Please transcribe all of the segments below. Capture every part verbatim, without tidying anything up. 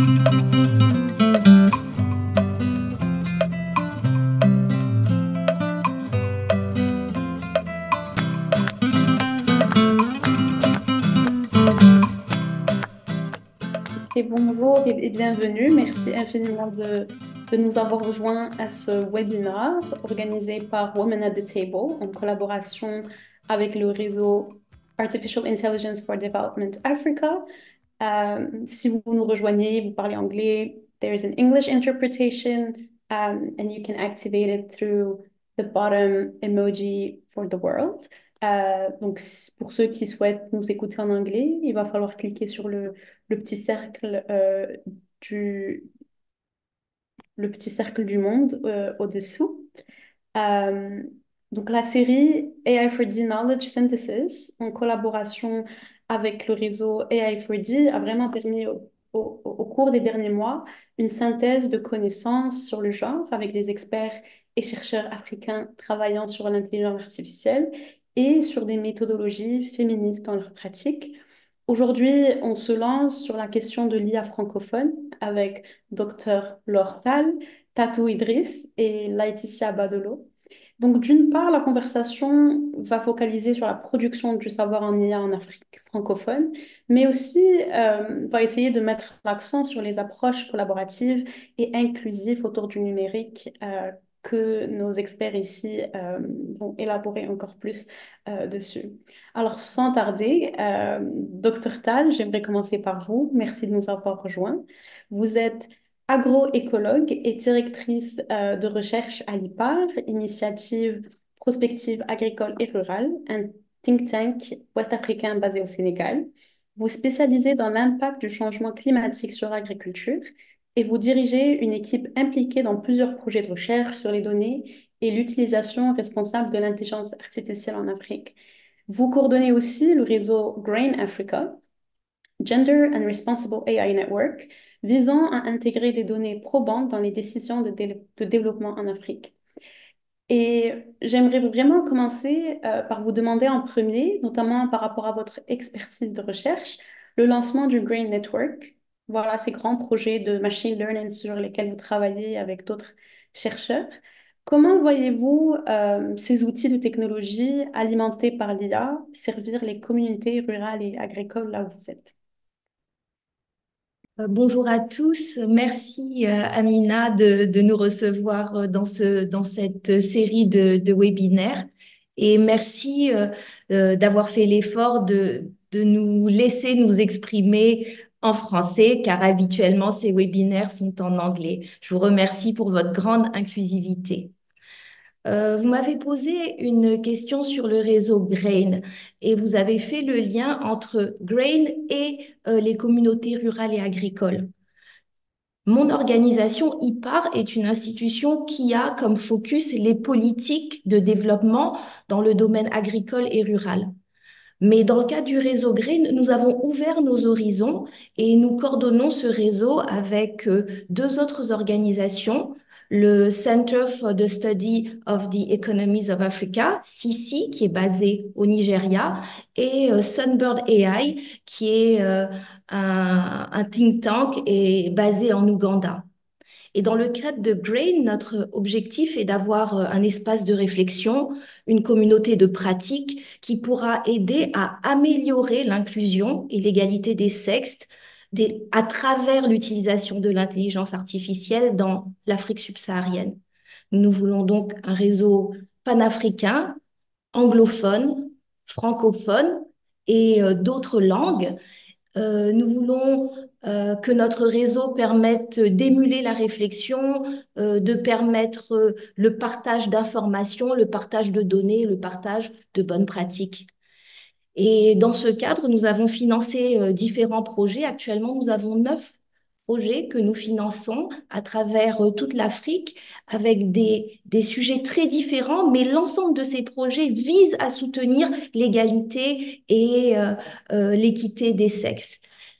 Et bonjour et, et bienvenue. Merci infiniment de, de nous avoir rejoints à ce webinaire organisé par Women at the Table en collaboration avec le réseau Artificial Intelligence for Development Africa. Euh, si vous nous rejoignez, vous parlez anglais, there is an English interpretation um, and you can activate it through the bottom emoji for the world. Euh, donc, pour ceux qui souhaitent nous écouter en anglais, il va falloir cliquer sur le, le petit cercle euh, du, le petit cercle du monde euh, au-dessous. Euh, donc, la série A I four D Knowledge Synthesis, en collaboration avec le réseau A I four D, a vraiment permis au, au- au cours des derniers mois une synthèse de connaissances sur le genre avec des experts et chercheurs africains travaillant sur l'intelligence artificielle et sur des méthodologies féministes dans leur pratique. Aujourd'hui, on se lance sur la question de l'I A francophone avec Docteur Laure Tal, Tatou Idriss et Laetitia Badolo. Donc, d'une part, la conversation va focaliser sur la production du savoir en I A en Afrique francophone, mais aussi euh, va essayer de mettre l'accent sur les approches collaboratives et inclusives autour du numérique euh, que nos experts ici euh, vont élaborer encore plus euh, dessus. Alors, sans tarder, euh, Docteur Tal, j'aimerais commencer par vous. Merci de nous avoir rejoints. Vous êtes agroécologue et directrice euh, de recherche à l'I P A R, Initiative Prospective Agricole et Rurale, un think tank ouest-africain basé au Sénégal. Vous spécialisez dans l'impact du changement climatique sur l'agriculture et vous dirigez une équipe impliquée dans plusieurs projets de recherche sur les données et l'utilisation responsable de l'intelligence artificielle en Afrique. Vous coordonnez aussi le réseau Grain Africa, Gender and Responsible A I Network, visant à intégrer des données probantes dans les décisions de, dé- de développement en Afrique. Et j'aimerais vraiment commencer euh, par vous demander en premier, notamment par rapport à votre expertise de recherche, le lancement du Grain Network. Voilà ces grands projets de machine learning sur lesquels vous travaillez avec d'autres chercheurs. Comment voyez-vous euh, ces outils de technologie alimentés par l'I A servir les communautés rurales et agricoles là où vous êtes? Euh, Bonjour à tous. Merci euh, Amina de, de nous recevoir euh, dans ce, dans cette série de, de webinaires. Et merci euh, euh, d'avoir fait l'effort de, de nous laisser nous exprimer en français, car habituellement ces webinaires sont en anglais. Je vous remercie pour votre grande inclusivité. Euh, vous m'avez posé une question sur le réseau Grain et vous avez fait le lien entre Grain et euh, les communautés rurales et agricoles. Mon organisation, I P A R, est une institution qui a comme focus les politiques de développement dans le domaine agricole et rural. Mais dans le cadre du réseau Green, nous avons ouvert nos horizons et nous coordonnons ce réseau avec euh, deux autres organisations, le Center for the Study of the Economies of Africa, C I C I, qui est basé au Nigeria, et euh, Sunbird A I, qui est euh, un, un think tank et basé en Ouganda. Et dans le cadre de Grain, notre objectif est d'avoir euh, un espace de réflexion, une communauté de pratique qui pourra aider à améliorer l'inclusion et l'égalité des sexes des- à travers l'utilisation de l'intelligence artificielle dans l'Afrique subsaharienne. Nous voulons donc un réseau panafricain, anglophone, francophone et euh, d'autres langues. Euh, nous voulons euh, que notre réseau permette d'émuler la réflexion, euh, de permettre euh, le partage d'informations, le partage de données, le partage de bonnes pratiques. Et dans ce cadre, nous avons financé euh, différents projets. Actuellement, nous avons neuf projets que nous finançons à travers euh, toute l'Afrique avec des, des sujets très différents, mais l'ensemble de ces projets vise à soutenir l'égalité et euh, euh, l'équité des sexes.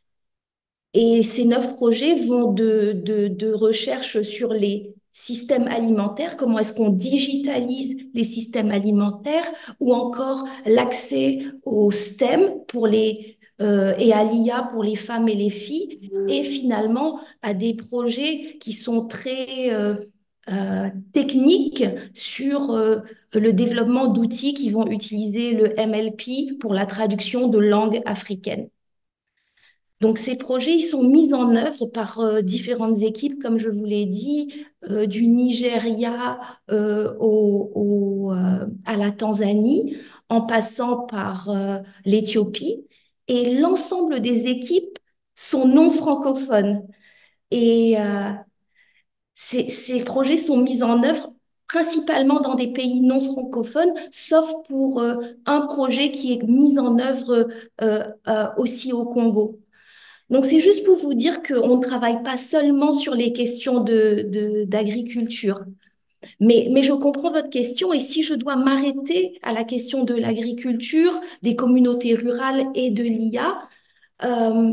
Et ces neuf projets vont de, de, de recherche sur les systèmes alimentaires, comment est-ce qu'on digitalise les systèmes alimentaires, ou encore l'accès au STEM pour les euh, et à l'I A pour les femmes et les filles, et finalement à des projets qui sont très euh, euh, techniques sur euh, le développement d'outils qui vont utiliser le M L P pour la traduction de langues africaines. Donc, ces projets, ils sont mis en œuvre par euh, différentes équipes, comme je vous l'ai dit, euh, du Nigeria euh, au, au, euh, à la Tanzanie, en passant par euh, l'Éthiopie. Et l'ensemble des équipes sont non francophones. Et euh, ces, ces projets sont mis en œuvre principalement dans des pays non francophones, sauf pour euh, un projet qui est mis en œuvre euh, euh, aussi au Congo. Donc, c'est juste pour vous dire qu'on ne travaille pas seulement sur les questions de, de- d'agriculture. Mais, mais je comprends votre question et si je dois m'arrêter à la question de l'agriculture, des communautés rurales et de l'I A, euh,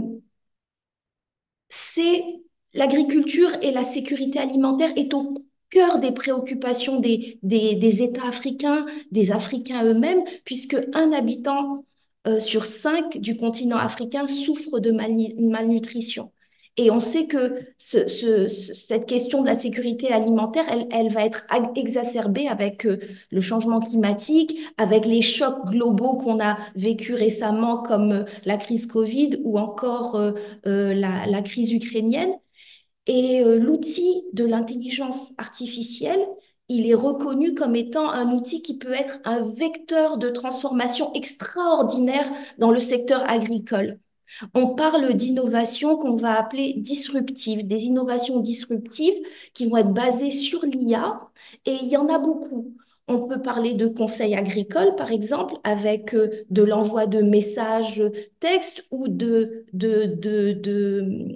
c'est l'agriculture et la sécurité alimentaire est au cœur des préoccupations des, des, des États africains, des Africains eux-mêmes, puisque un habitant euh, sur cinq du continent africain souffre de malnu- malnutrition. Et on sait que ce- ce- ce- cette question de la sécurité alimentaire, elle, elle va être ag- exacerbée avec euh, le changement climatique, avec les chocs globaux qu'on a vécus récemment, comme euh, la crise Covid ou encore euh, euh, la, la crise ukrainienne. Et euh, l'outil de l'intelligence artificielle, il est reconnu comme étant un outil qui peut être un vecteur de transformation extraordinaire dans le secteur agricole. On parle d'innovations qu'on va appeler disruptives, des innovations disruptives qui vont être basées sur l'I A, et il y en a beaucoup. On peut parler de conseils agricoles, par exemple, avec euh, de l'envoi de messages textes ou de, de, de, de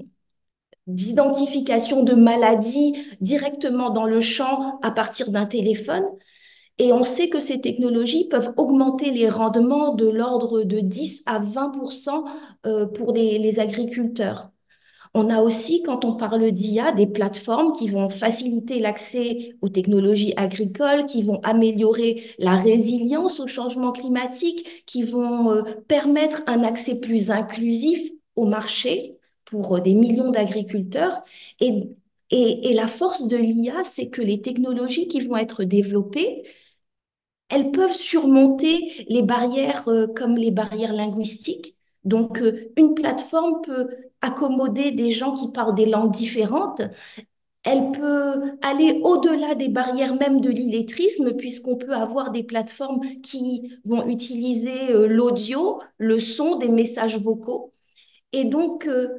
d'identification de maladies directement dans le champ à partir d'un téléphone. Et on sait que ces technologies peuvent augmenter les rendements de l'ordre de dix à vingt pour cent euh, pour les, les agriculteurs. On a aussi, quand on parle d'I A, des plateformes qui vont faciliter l'accès aux technologies agricoles, qui vont améliorer la résilience au changement climatique, qui vont euh, permettre un accès plus inclusif au marché pour euh, des millions d'agriculteurs. Et, et, et la force de l'I A, c'est que les technologies qui vont être développées, elles peuvent surmonter les barrières euh, comme les barrières linguistiques. Donc, euh, une plateforme peut accommoder des gens qui parlent des langues différentes. Elle peut aller au-delà des barrières même de l'illettrisme, puisqu'on peut avoir des plateformes qui vont utiliser euh, l'audio, le son, des messages vocaux. Et donc, euh,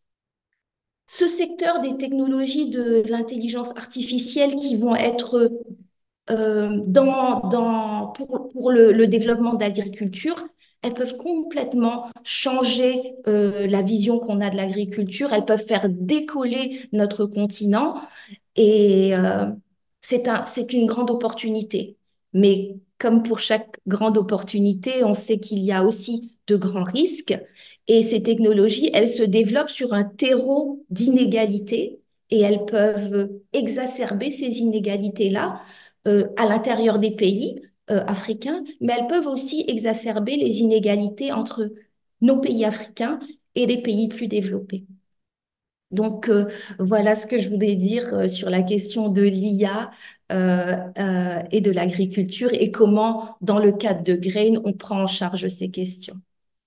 ce secteur des technologies de l'intelligence artificielle qui vont être euh, dans, dans, pour, pour le, le développement d'agriculture, elles peuvent complètement changer euh, la vision qu'on a de l'agriculture. Elles peuvent faire décoller notre continent et euh, c'est un, c'est une grande opportunité. Mais comme pour chaque grande opportunité, on sait qu'il y a aussi de grands risques. Et ces technologies, elles se développent sur un terreau d'inégalités et elles peuvent exacerber ces inégalités-là euh, à l'intérieur des pays euh, africains, mais elles peuvent aussi exacerber les inégalités entre nos pays africains et des pays plus développés. Donc, euh, voilà ce que je voulais dire euh, sur la question de l'I A euh, euh, et de l'agriculture et comment, dans le cadre de Grain, on prend en charge ces questions.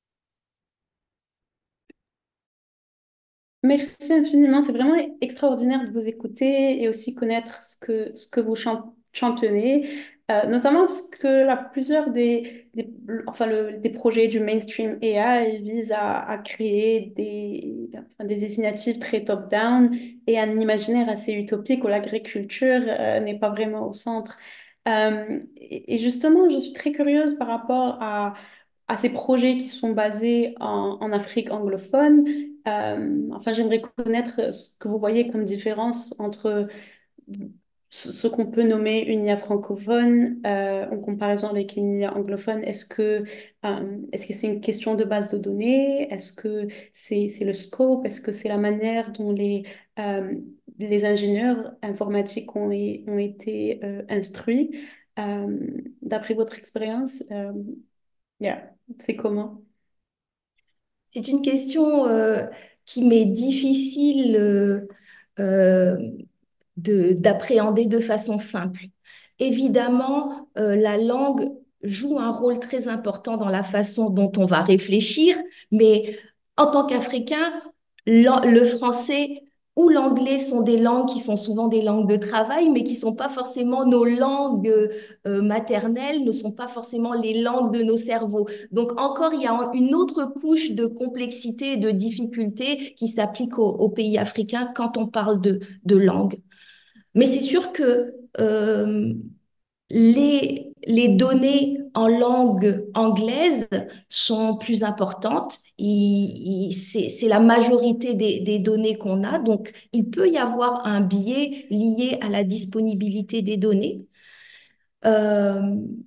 Merci infiniment. C'est vraiment extraordinaire de vous écouter et aussi connaître ce que, ce que vous champ- championnées, euh, notamment parce que la, plusieurs des, des, enfin, le- des projets du mainstream A I visent à, à créer des, enfin, des initiatives très top-down et un imaginaire assez utopique où l'agriculture, euh, n'est pas vraiment au centre. Euh, et, et justement, je suis très curieuse par rapport à à ces projets qui sont basés en, en Afrique anglophone. Euh, enfin, j'aimerais connaître ce que vous voyez comme différence entre ce, ce qu'on peut nommer une I A francophone euh, en comparaison avec une I A anglophone. Est-ce que euh, est-ce que c'est une question de base de données? Est-ce que c'est c'est le scope? Est-ce que c'est la manière dont les euh, les ingénieurs informatiques ont, é- ont été euh, instruits? Euh, d'après votre expérience, euh, yeah, c'est comment? c'est une question euh, qui m'est difficile euh, euh, de, d'appréhender de façon simple. Évidemment, euh, la langue joue un rôle très important dans la façon dont on va réfléchir, mais en tant qu'Africain, l'an- le français ou l'anglais sont des langues qui sont souvent des langues de travail, mais qui sont pas forcément nos langues euh, maternelles, ne sont pas forcément les langues de nos cerveaux. Donc encore, il y a une autre couche de complexité et de difficulté qui s'applique aux, aux pays africains quand on parle de, de langue. Mais c'est sûr que euh, les, les données en langue anglaise sont plus importantes. Il- il- c'est, c'est la majorité des, des données qu'on a. Donc, il peut y avoir un biais lié à la disponibilité des données. Euh,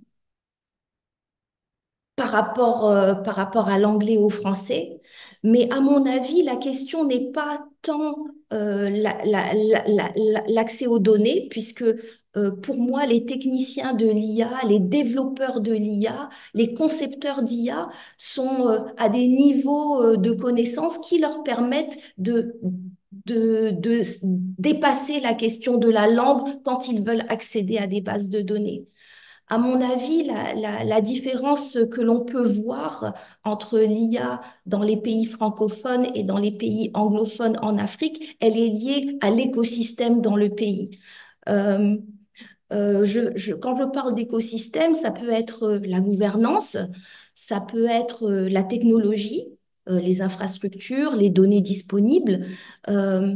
par rapport, euh, par rapport à l'anglais ou au français. Mais à mon avis, la question n'est pas tant euh, la- la- la- la- la- l'accès aux données, puisque euh, pour moi, les techniciens de l'I A, les développeurs de l'I A, les concepteurs d'I A sont euh, à des niveaux euh, de connaissances qui leur permettent de, de, de dépasser la question de la langue quand ils veulent accéder à des bases de données. À mon avis, la, la- la différence que l'on peut voir entre l'I A dans les pays francophones et dans les pays anglophones en Afrique, elle est liée à l'écosystème dans le pays. Euh, euh, je, je- quand je parle d'écosystème, ça peut être euh, la gouvernance, ça peut être euh, la technologie, euh, les infrastructures, les données disponibles. euh,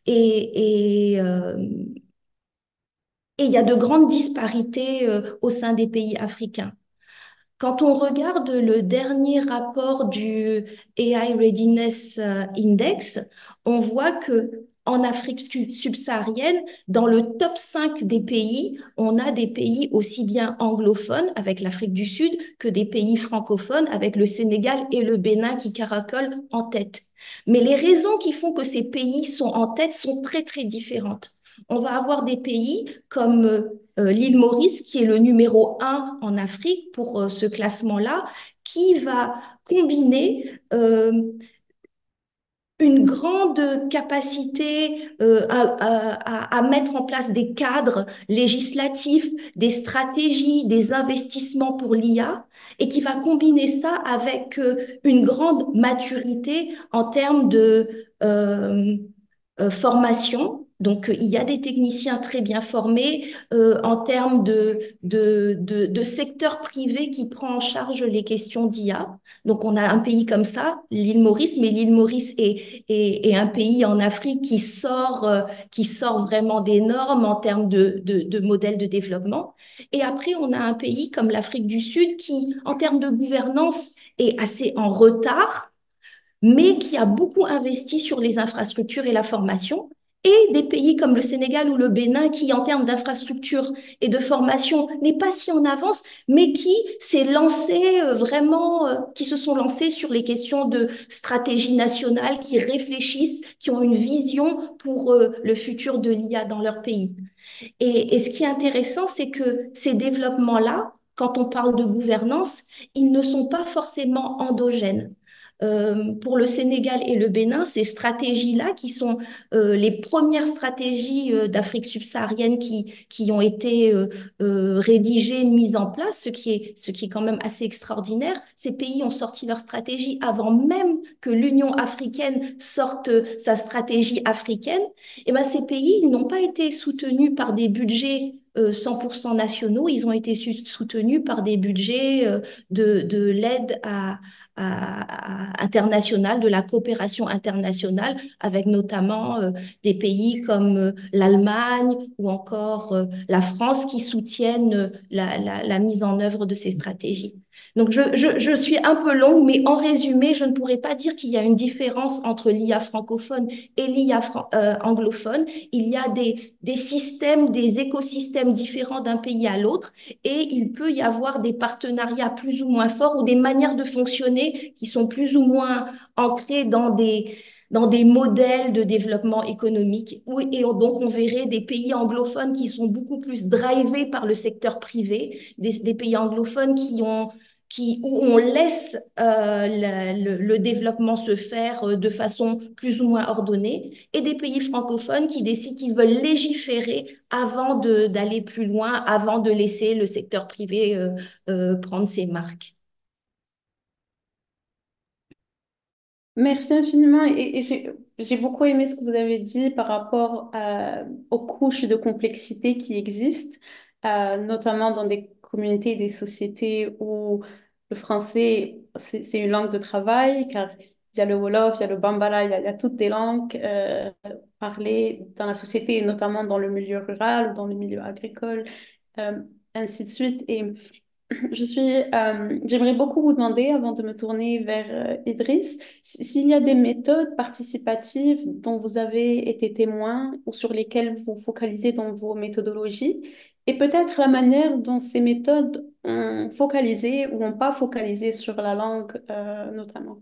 et, et, euh, et il y a de grandes disparités euh, au sein des pays africains. Quand on regarde le dernier rapport du A I Readiness euh, Index, on voit que en Afrique sub- subsaharienne, dans le top cinq des pays, on a des pays aussi bien anglophones avec l'Afrique du Sud que des pays francophones avec le Sénégal et le Bénin qui caracolent en tête. Mais les raisons qui font que ces pays sont en tête sont très, très différentes. On va avoir des pays comme euh, l'île Maurice, qui est le numéro un en Afrique pour euh, ce classement-là, qui va combiner euh, une grande capacité euh, à, à, à mettre en place des cadres législatifs, des stratégies, des investissements pour l'I A, et qui va combiner ça avec euh, une grande maturité en termes de euh, euh, formation. Donc, euh, il y a des techniciens très bien formés euh, en termes de, de, de, de secteur privé qui prend en charge les questions d'I A. Donc, on a un pays comme ça, l'île Maurice, mais l'île Maurice est, est, est un pays en Afrique qui sort, euh, qui sort vraiment des normes en termes de, de, de modèles de développement. Et après, on a un pays comme l'Afrique du Sud qui, en termes de gouvernance, est assez en retard, mais qui a beaucoup investi sur les infrastructures et la formation, et des pays comme le Sénégal ou le Bénin qui, en termes d'infrastructures et de formation, n'est pas si en avance, mais qui s'est lancé euh, vraiment, euh, qui se sont lancés sur les questions de stratégie nationale, qui réfléchissent, qui ont une vision pour euh, le futur de l'I A dans leur pays. Et, et ce qui est intéressant, c'est que ces développements-là, quand on parle de gouvernance, ils ne sont pas forcément endogènes. Euh, pour le Sénégal et le Bénin, ces stratégies-là, qui sont euh, les premières stratégies euh, d'Afrique subsaharienne qui, qui ont été euh, euh, rédigées, mises en place, ce qui est, ce qui est quand même assez extraordinaire. Ces pays ont sorti leur stratégie avant même que l'Union africaine sorte sa stratégie africaine. Et ben, ces pays, ils n'ont pas été soutenus par des budgets euh, cent pour cent nationaux, ils ont été su- soutenus par des budgets euh, de, de l'aide à, à- à- internationale, de la coopération internationale, avec notamment euh, des pays comme euh, l'Allemagne ou encore euh, la France qui soutiennent euh, la, la, la mise en œuvre de ces stratégies. Donc, je, je, je suis un peu longue, mais en résumé, je ne pourrais pas dire qu'il y a une différence entre l'I A francophone et l'I A fran- euh, anglophone. Il y a des, des systèmes, des écosystèmes différents d'un pays à l'autre et il peut y avoir des partenariats plus ou moins forts ou des manières de fonctionner qui sont plus ou moins ancrées dans des, dans des modèles de développement économique. Oui, et donc, on verrait des pays anglophones qui sont beaucoup plus drivés par le secteur privé, des, des pays anglophones qui ont qui, où on laisse euh, la- le, le développement se faire euh, de façon plus ou moins ordonnée, et des pays francophones qui décident qu'ils veulent légiférer avant de, d'aller plus loin, avant de laisser le secteur privé euh, euh, prendre ses marques. Merci infiniment et, et j'ai j'ai beaucoup aimé ce que vous avez dit par rapport euh, aux couches de complexité qui existent, euh, notamment dans des communautés et des sociétés où le français, c'est c'est une langue de travail, car il y a le Wolof, il y a le Bambara, il y a, il y a toutes des langues euh, parlées dans la société, et notamment dans le milieu rural, dans le milieu agricole, euh, ainsi de suite. Et je suis, euh, j'aimerais beaucoup vous demander, avant de me tourner vers euh, Idriss, s- s'il y a des méthodes participatives dont vous avez été témoin ou sur lesquelles vous focalisez dans vos méthodologies, et peut-être la manière dont ces méthodes ont focalisé ou n'ont pas focalisé sur la langue, euh, notamment.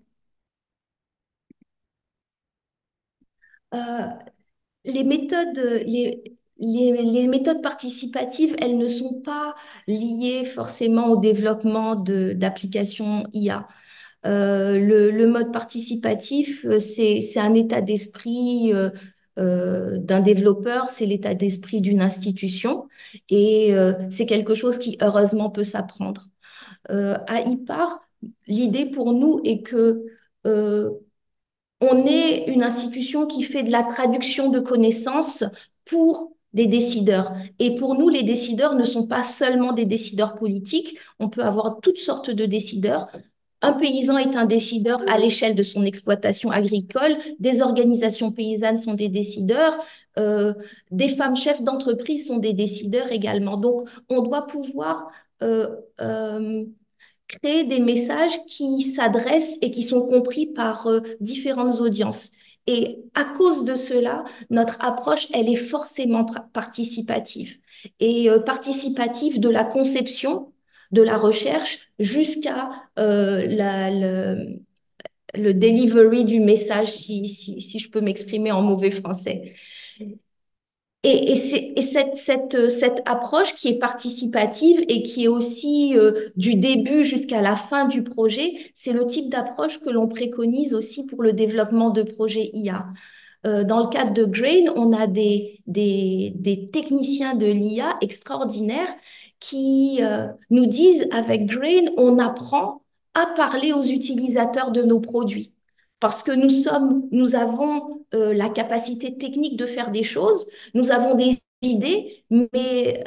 Euh, les méthodes, les, les, les méthodes participatives, elles ne sont pas liées forcément au développement de, d'applications I A. Euh, le, le mode participatif, euh, c'est, c'est un état d'esprit euh, euh, d'un développeur, c'est l'état d'esprit d'une institution et euh, c'est quelque chose qui heureusement peut s'apprendre. Euh, à I P A R, l'idée pour nous est que euh, on est une institution qui fait de la traduction de connaissances pour des décideurs. Et pour nous, les décideurs ne sont pas seulement des décideurs politiques, on peut avoir toutes sortes de décideurs. Un paysan est un décideur à l'échelle de son exploitation agricole, des organisations paysannes sont des décideurs, euh, des femmes chefs d'entreprise sont des décideurs également. Donc, on doit pouvoir euh, euh, créer des messages qui s'adressent et qui sont compris par euh, différentes audiences. Et à cause de cela, notre approche, elle est forcément pra- participative. Et euh, participative de la conception, de la recherche, jusqu'à euh, la- le, le delivery du message, si, si, si je peux m'exprimer en mauvais français. Et, et, c'est, et cette, cette, euh, cette approche qui est participative et qui est aussi euh, du début jusqu'à la fin du projet, c'est le type d'approche que l'on préconise aussi pour le développement de projets I A. Euh, dans le cadre de Grain, on a des, des, des techniciens de l'I A extraordinaires qui euh, nous disent avec Grain, on apprend à parler aux utilisateurs de nos produits. Parce que nous sommes, nous avons euh, la capacité technique de faire des choses, nous avons des idées, mais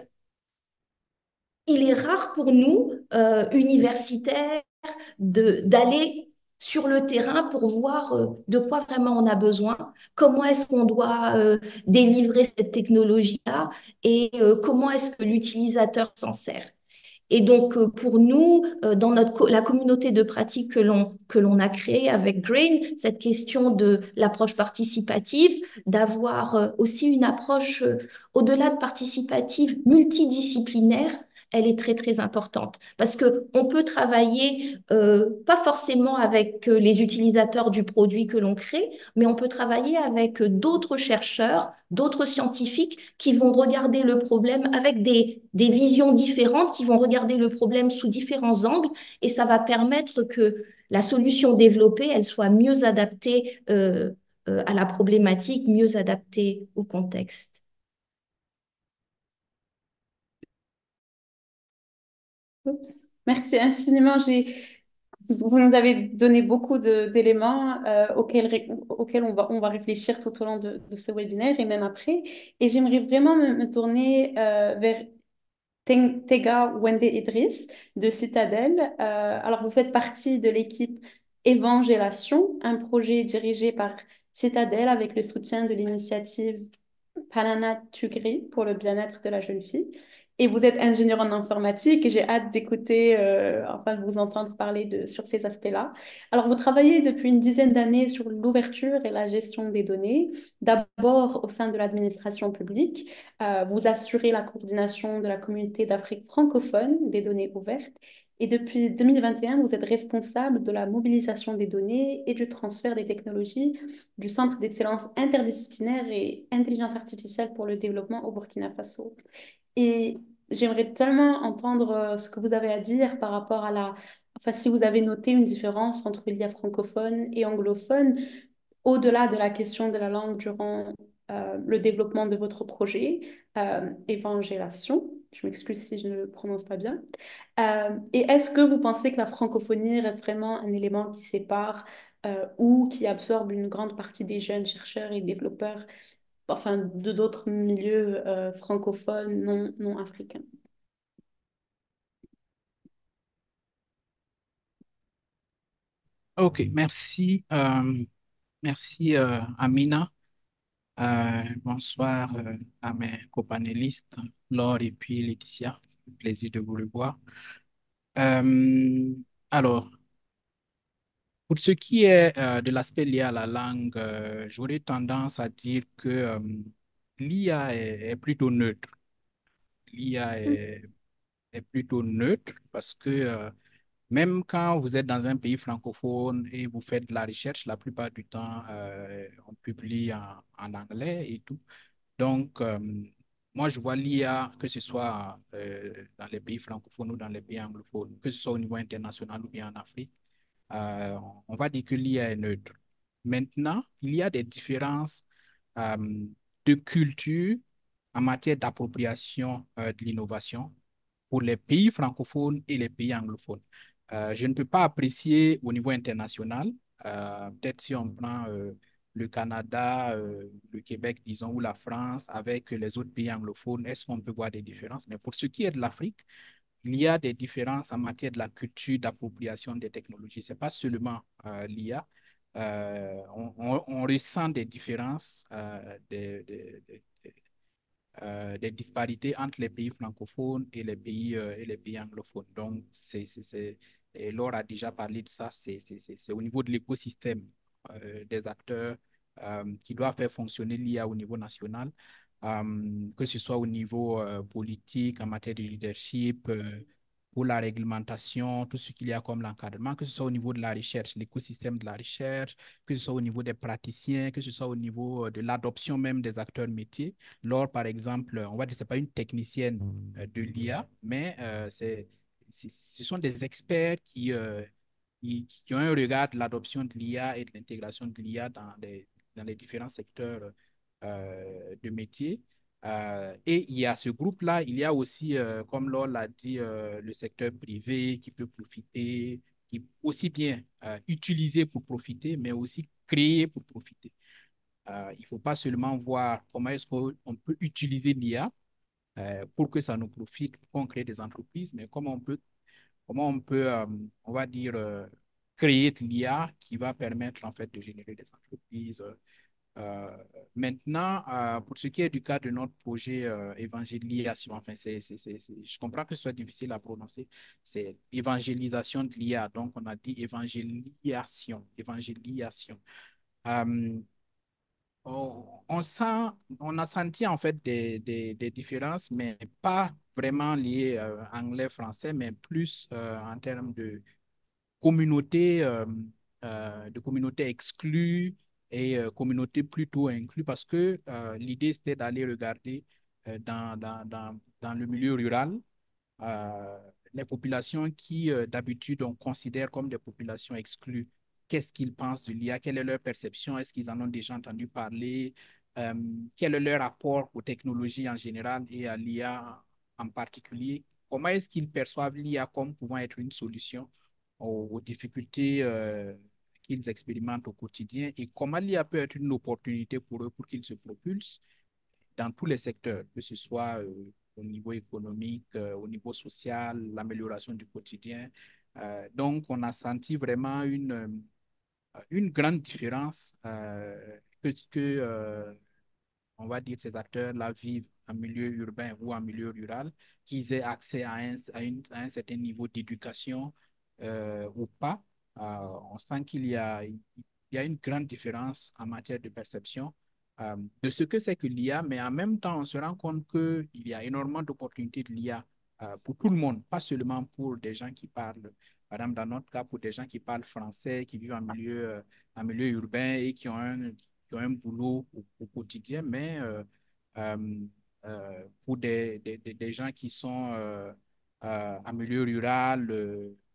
il est rare pour nous, euh, universitaires, de, d'aller sur le terrain pour voir euh, de quoi vraiment on a besoin, comment est-ce qu'on doit euh, délivrer cette technologie-là et euh, comment est-ce que l'utilisateur s'en sert. Et donc, euh, pour nous, euh, dans notre co- la communauté de pratique que l'on que l'on a créée avec Grain, cette question de l'approche participative, d'avoir euh, aussi une approche euh, au-delà de participative multidisciplinaire, elle est très très importante parce que on peut travailler euh, pas forcément avec euh, les utilisateurs du produit que l'on crée, mais on peut travailler avec euh, d'autres chercheurs, d'autres scientifiques qui vont regarder le problème avec des, des visions différentes, qui vont regarder le problème sous différents angles, et ça va permettre que la solution développée, elle soit mieux adaptée euh, euh, à la problématique, mieux adaptée au contexte. Oups. Merci infiniment. J'ai, vous vous nous avez donné beaucoup de- d'éléments euh, auxquels, ré- auxquels on va, on va réfléchir tout au long de, de ce webinaire et même après. Et j'aimerais vraiment me, me tourner euh, vers Teng- Tega Wende Idriss de Citadel. Euh, alors, vous faites partie de l'équipe Évangélation, un projet dirigé par Citadel avec le soutien de l'initiative Panana Tugri pour le bien-être de la jeune fille. Et vous êtes ingénieur en informatique et j'ai hâte d'écouter, euh, enfin de vous entendre parler de, sur ces aspects-là. Alors, vous travaillez depuis une dizaine d'années sur l'ouverture et la gestion des données, d'abord au sein de l'administration publique. Euh, vous assurez la coordination de la communauté d'Afrique francophone des données ouvertes. Et depuis deux mille vingt et un, vous êtes responsable de la mobilisation des données et du transfert des technologies du Centre d'excellence interdisciplinaire et intelligence artificielle pour le développement au Burkina Faso. Et j'aimerais tellement entendre euh, ce que vous avez à dire par rapport à la enfin, si vous avez noté une différence entre l'I A francophone et anglophone, au-delà de la question de la langue durant euh, le développement de votre projet, euh, évangélation, je m'excuse si je ne le prononce pas bien. Euh, et est-ce que vous pensez que la francophonie reste vraiment un élément qui sépare euh, ou qui absorbe une grande partie des jeunes chercheurs et développeurs, enfin, de d'autres milieux euh, francophones non, non africains? Ok, merci. euh, merci euh, Amina. Euh, bonsoir euh, à mes copanélistes, Laure et puis Laetitia. C'est un plaisir de vous revoir. Euh, alors, pour ce qui est euh, de l'aspect lié à la langue, euh, j'aurais tendance à dire que euh, l'I A est, est plutôt neutre. L'I A est, est plutôt neutre parce que euh, même quand vous êtes dans un pays francophone et vous faites de la recherche, la plupart du temps, euh, on publie en, en anglais et tout. Donc, euh, moi, je vois l'I A, que ce soit euh, dans les pays francophones ou dans les pays anglophones, que ce soit au niveau international ou bien en Afrique, euh, on va dire que l'I A est neutre. Maintenant, il y a des différences euh, de culture en matière d'appropriation euh, de l'innovation pour les pays francophones et les pays anglophones. Euh, je ne peux pas apprécier au niveau international, euh, peut-être si on prend euh, le Canada, euh, le Québec, disons, ou la France avec les autres pays anglophones, est-ce qu'on peut voir des différences? Mais pour ce qui est de l'Afrique, il y a des différences en matière de la culture d'appropriation des technologies. Ce n'est pas seulement euh, l'I A. Euh, on, on, on, ressent des différences, euh, des, des, des, euh, des disparités entre les pays francophones et les pays, euh, et les pays anglophones. Donc, c'est, c'est, c'est, et Laure a déjà parlé de ça, c'est, c'est, c'est, c'est au niveau de l'écosystème euh, des acteurs euh, qui doivent faire fonctionner l'I A au niveau national, euh, que ce soit au niveau euh, politique, en matière de leadership, euh, pour la réglementation, tout ce qu'il y a comme l'encadrement, que ce soit au niveau de la recherche, l'écosystème de la recherche, que ce soit au niveau des praticiens, que ce soit au niveau euh, de l'adoption même des acteurs métiers. Laure, par exemple, on va dire que ce n'est pas une technicienne euh, de l'I A, mais euh, c'est, c'est- ce sont des experts qui, euh, qui, qui ont un regard de l'adoption de l'I A et de l'intégration de l'I A dans les, dans les différents secteurs euh, de métiers. Euh, et il y a ce groupe-là, il y a aussi, euh, comme Laure l'a dit, euh, le secteur privé qui peut profiter, qui aussi bien euh, utiliser pour profiter, mais aussi créer pour profiter. Euh, il ne faut pas seulement voir comment est-ce qu'on peut utiliser l'I A euh, pour que ça nous profite, pour qu'on crée des entreprises, mais comment on peut, comment on peut euh, on va dire, euh, créer de l'I A qui va permettre en fait de générer des entreprises. Euh, maintenant, euh, pour ce qui est du cas de notre projet euh, évangélisation, enfin, c'est, c'est, c'est, c'est- je comprends que ce soit difficile à prononcer, c'est évangélisation de l'I A, donc on a dit évangélisation, évangélisation. Euh, on, on sent, on a senti en fait des, des, des différences, mais pas vraiment liées euh, anglais-français, mais plus euh, en termes de communauté, euh, euh, de communautés exclues et euh, communautés plutôt incluses, parce que euh, l'idée c'était d'aller regarder euh, dans, dans, dans, dans le milieu rural euh, les populations qui, euh, d'habitude, on considère comme des populations exclues. Qu'est-ce qu'ils pensent de l'I A? Quelle est leur perception? Est-ce qu'ils en ont déjà entendu parler? Euh, quel est leur rapport aux technologies en général et à l'I A en particulier? Comment est-ce qu'ils perçoivent l'I A comme pouvant être une solution aux, aux difficultés euh, qu'ils expérimentent au quotidien et comment l'I A peut être une opportunité pour eux pour qu'ils se propulsent dans tous les secteurs, que ce soit euh, au niveau économique, euh, au niveau social, l'amélioration du quotidien. Euh, donc, on a senti vraiment une, euh, une grande différence euh, que, que euh, on va dire, ces acteurs-là vivent en milieu urbain ou en milieu rural, qu'ils aient accès à un, à une- à un certain niveau d'éducation euh, ou pas. Euh, on sent qu'il y a, il y a une grande différence en matière de perception euh, de ce que c'est que l'I A, mais en même temps, on se rend compte qu'il y a énormément d'opportunités de l'I A euh, pour tout le monde, pas seulement pour des gens qui parlent, par exemple, dans notre cas, pour des gens qui parlent français, qui vivent en milieu, euh, en milieu urbain et qui ont un, qui ont un boulot au, au quotidien, mais euh, euh, euh, pour des, des, des, des gens qui sont euh, euh, en milieu rural, euh,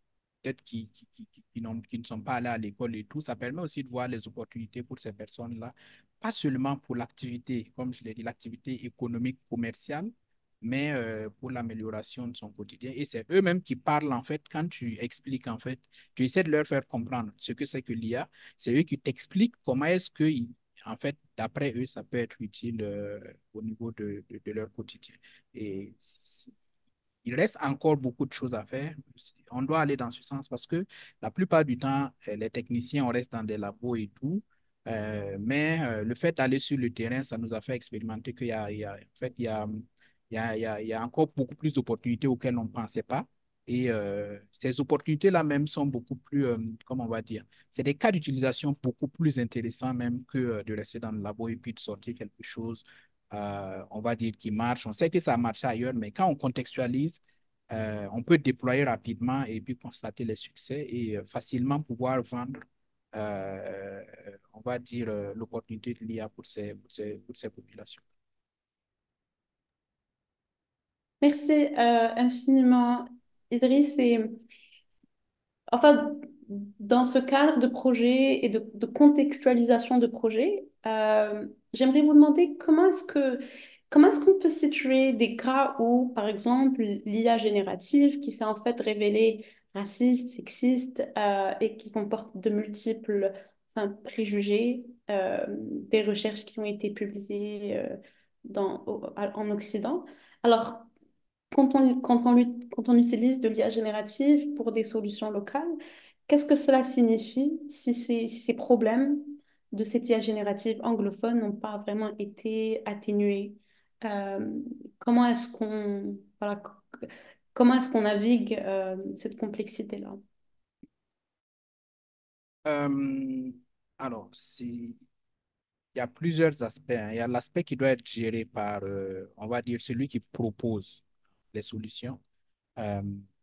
peut-être qui, qui, qui, qui, qui n'ont- qui ne sont pas allés à l'école et tout, ça permet aussi de voir les opportunités pour ces personnes-là, pas seulement pour l'activité, comme je l'ai dit, l'activité économique, commerciale, mais euh, pour l'amélioration de son quotidien. Et c'est eux-mêmes qui parlent, en fait, quand tu expliques, en fait, tu essaies de leur faire comprendre ce que c'est que l'I A, c'est eux qui t'expliquent comment est-ce que, en fait, d'après eux, ça peut être utile euh, au niveau de, de, de leur quotidien. Et il reste encore beaucoup de choses à faire. On doit aller dans ce sens parce que la plupart du temps, euh, les techniciens, on reste dans des labos et tout. Euh, mais euh, le fait d'aller sur le terrain, ça nous a fait expérimenter qu'il y a, il y a, en fait, il y a, il y a, il y a, il y a encore beaucoup plus d'opportunités auxquelles on ne pensait pas. Et euh, ces opportunités-là même sont beaucoup plus, euh, comment on va dire, c'est des cas d'utilisation beaucoup plus intéressants même que euh, de rester dans le labo et puis de sortir quelque chose euh, on va dire, qui marche. On sait que ça a marché ailleurs, mais quand on contextualise, euh, on peut déployer rapidement et puis constater les succès et euh, facilement pouvoir vendre, euh, on va dire, euh, l'opportunité de l'I A pour ces, pour ces, pour ces populations. Merci euh, infiniment, Idriss. Et enfin, dans ce cadre de projet et de, de contextualisation de projet, euh, j'aimerais vous demander comment est-ce que, comment est-ce qu'on peut situer des cas où, par exemple, l'I A générative qui s'est en fait révélée raciste, sexiste euh, et qui comporte de multiples enfin, préjugés, euh, des recherches qui ont été publiées euh, dans, au- en Occident. Alors, quand on, quand on, lut- quand on utilise de l'I A générative pour des solutions locales, qu'est-ce que cela signifie si ces, si ces problèmes de cette I A générative anglophone n'ont pas vraiment été atténués? Euh, comment est-ce qu'on voilà, c- comment est-ce qu'on navigue euh, cette complexité-là? Euh, alors, si, il y a plusieurs aspects, hein. Il y a l'aspect qui doit être géré par, euh, on va dire, celui qui propose les solutions. Euh,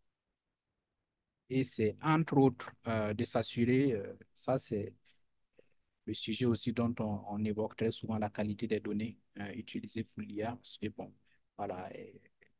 et c'est entre autres euh, de s'assurer, euh, ça c'est le sujet aussi dont on, on évoque très souvent la qualité des données euh, utilisées pour l'I A. Parce que bon, voilà, et,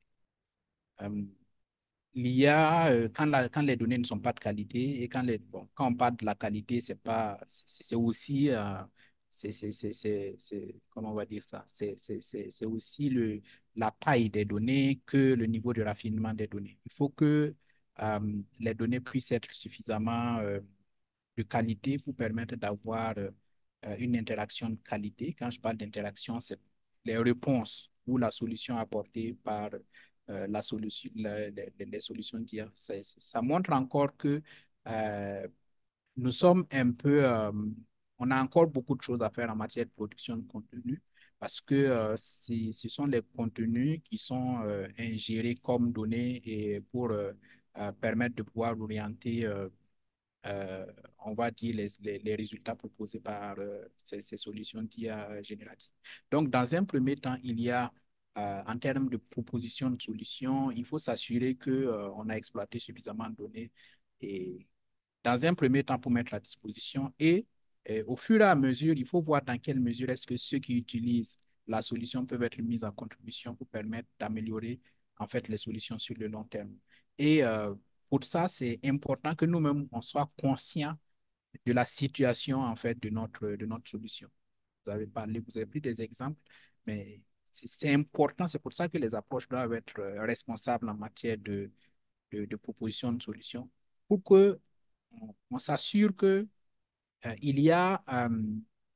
euh, l'I A, euh, quand, la- quand les données ne sont pas de qualité et quand, les, bon, quand on parle de la qualité, c'est pas, c'est c'est aussi, euh, c'est, c'est, c'est, c'est, c'est- comment on va dire ça? C'est c'est- c'est- c'est aussi le, la taille des données que le niveau de raffinement des données. Il faut que euh, les données puissent être suffisamment euh, de qualité pour permettre d'avoir euh, une interaction de qualité. Quand je parle d'interaction, c'est les réponses ou la solution apportée par euh, la solution, la- les, les solutions d'I A. Ça, ça montre encore que euh, nous sommes un peu, euh, on a encore beaucoup de choses à faire en matière de production de contenu parce que euh, si- ce sont les contenus qui sont euh, ingérés comme données et pour euh, euh, permettre de pouvoir orienter euh, euh, on va dire, les, les, les résultats proposés par euh, ces, ces solutions d'I A génératives. Donc, dans un premier temps, il y a, euh, en termes de proposition de solutions, il faut s'assurer qu'on euh, on a exploité suffisamment de données et dans un premier temps pour mettre à disposition et, et au fur et à mesure, il faut voir dans quelle mesure est-ce que ceux qui utilisent la solution peuvent être mis en contribution pour permettre d'améliorer en fait les solutions sur le long terme. Et euh, pour ça, c'est important que nous-mêmes, on soit conscients de la situation en fait de notre, de notre solution. Vous avez parlé, vous avez pris des exemples, mais c'est important, c'est pour ça que les approches doivent être euh, responsables en matière de, de, de proposition de solutions pour que on, on s'assure que euh, il y a euh,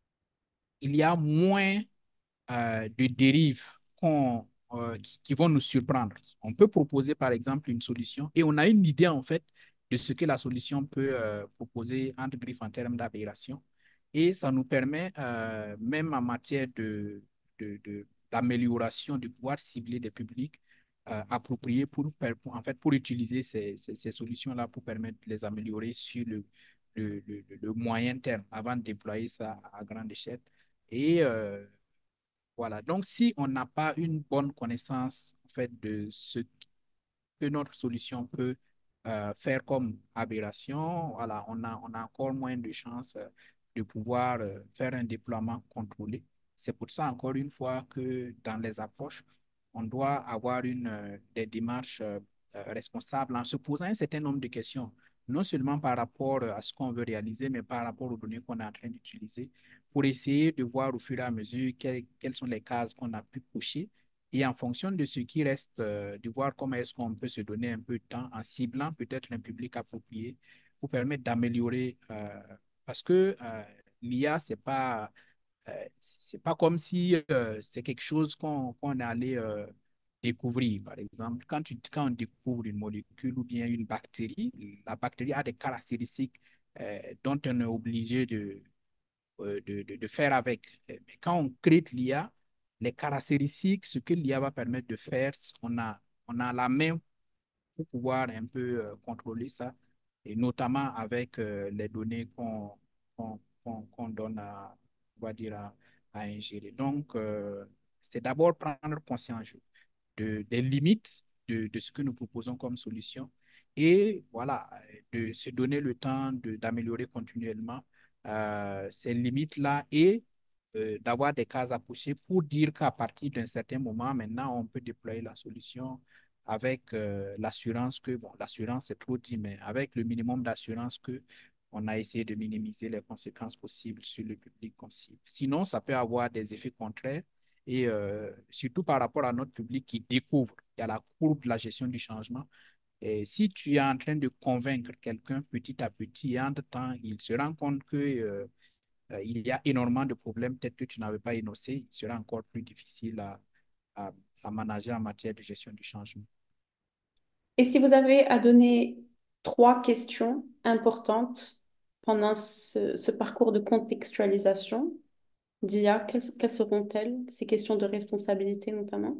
il y a moins euh, de dérives qu'on, euh, qui, qui vont nous surprendre. On peut proposer, par exemple, une solution et on a une idée, en fait, de ce que la solution peut euh, proposer, entre griffes, en termes d'aberration. Et ça nous permet, euh, même en matière de, de, de- d'amélioration, de pouvoir cibler des publics euh, appropriés pour, pour, en fait, pour utiliser ces, ces, ces solutions-là pour permettre de les améliorer sur le, le, le, le moyen terme avant de déployer ça à grande échelle. Et euh, voilà. Donc, si on n'a pas une bonne connaissance en fait, de ce que notre solution peut euh, faire comme aberration, voilà, on a, on a encore moins de chances euh, de pouvoir euh, faire un déploiement contrôlé. C'est pour ça, encore une fois, que dans les approches, on doit avoir une, euh, des démarches euh, euh, responsables en se posant un certain nombre de questions. non seulement par rapport à ce qu'on veut réaliser, mais par rapport aux données qu'on est en train d'utiliser, pour essayer de voir au fur et à mesure quelles, quelles sont les cases qu'on a pu cocher. Et en fonction de ce qui reste, euh, de voir comment est-ce qu'on peut se donner un peu de temps en ciblant peut-être un public approprié pour permettre d'améliorer. Euh, parce que euh, l'I A, c'est pas euh, c'est pas comme si euh, c'est quelque chose qu'on qu'on allait euh, découvrir. Par exemple, quand, tu, quand on découvre une molécule ou bien une bactérie, la bactérie a des caractéristiques euh, dont on est obligé de, euh, de, de, de faire avec. Mais quand on crée l'I A, les caractéristiques, ce que l'I A va permettre de faire, on a, on a la main pour pouvoir un peu euh, contrôler ça, et notamment avec euh, les données qu'on qu'on qu'on qu'on donne à, on va dire à, à ingérer. Donc, euh, c'est d'abord prendre conscience de, des limites de, de ce que nous proposons comme solution et voilà, de se donner le temps de- d'améliorer continuellement euh, ces limites-là et euh, d'avoir des cases à pousser pour dire qu'à partir d'un certain moment, maintenant, on peut déployer la solution avec euh, l'assurance que, bon, l'assurance c'est trop dit, mais avec le minimum d'assurance que on a essayé de minimiser les conséquences possibles sur le public qu'on cible. Sinon, ça peut avoir des effets contraires et euh, surtout par rapport à notre public qui découvre, il y a la courbe de la gestion du changement. Et si tu es en train de convaincre quelqu'un petit à petit, et entre-temps, il se rend compte que euh, euh, il y a énormément de problèmes, peut-être que tu n'avais pas énoncé, il sera encore plus difficile à, à, à manager en matière de gestion du changement. Et si vous avez à donner trois questions importantes pendant ce, ce parcours de contextualisation d'I A, quelles, quelles seront-elles? Ces questions de responsabilité notamment.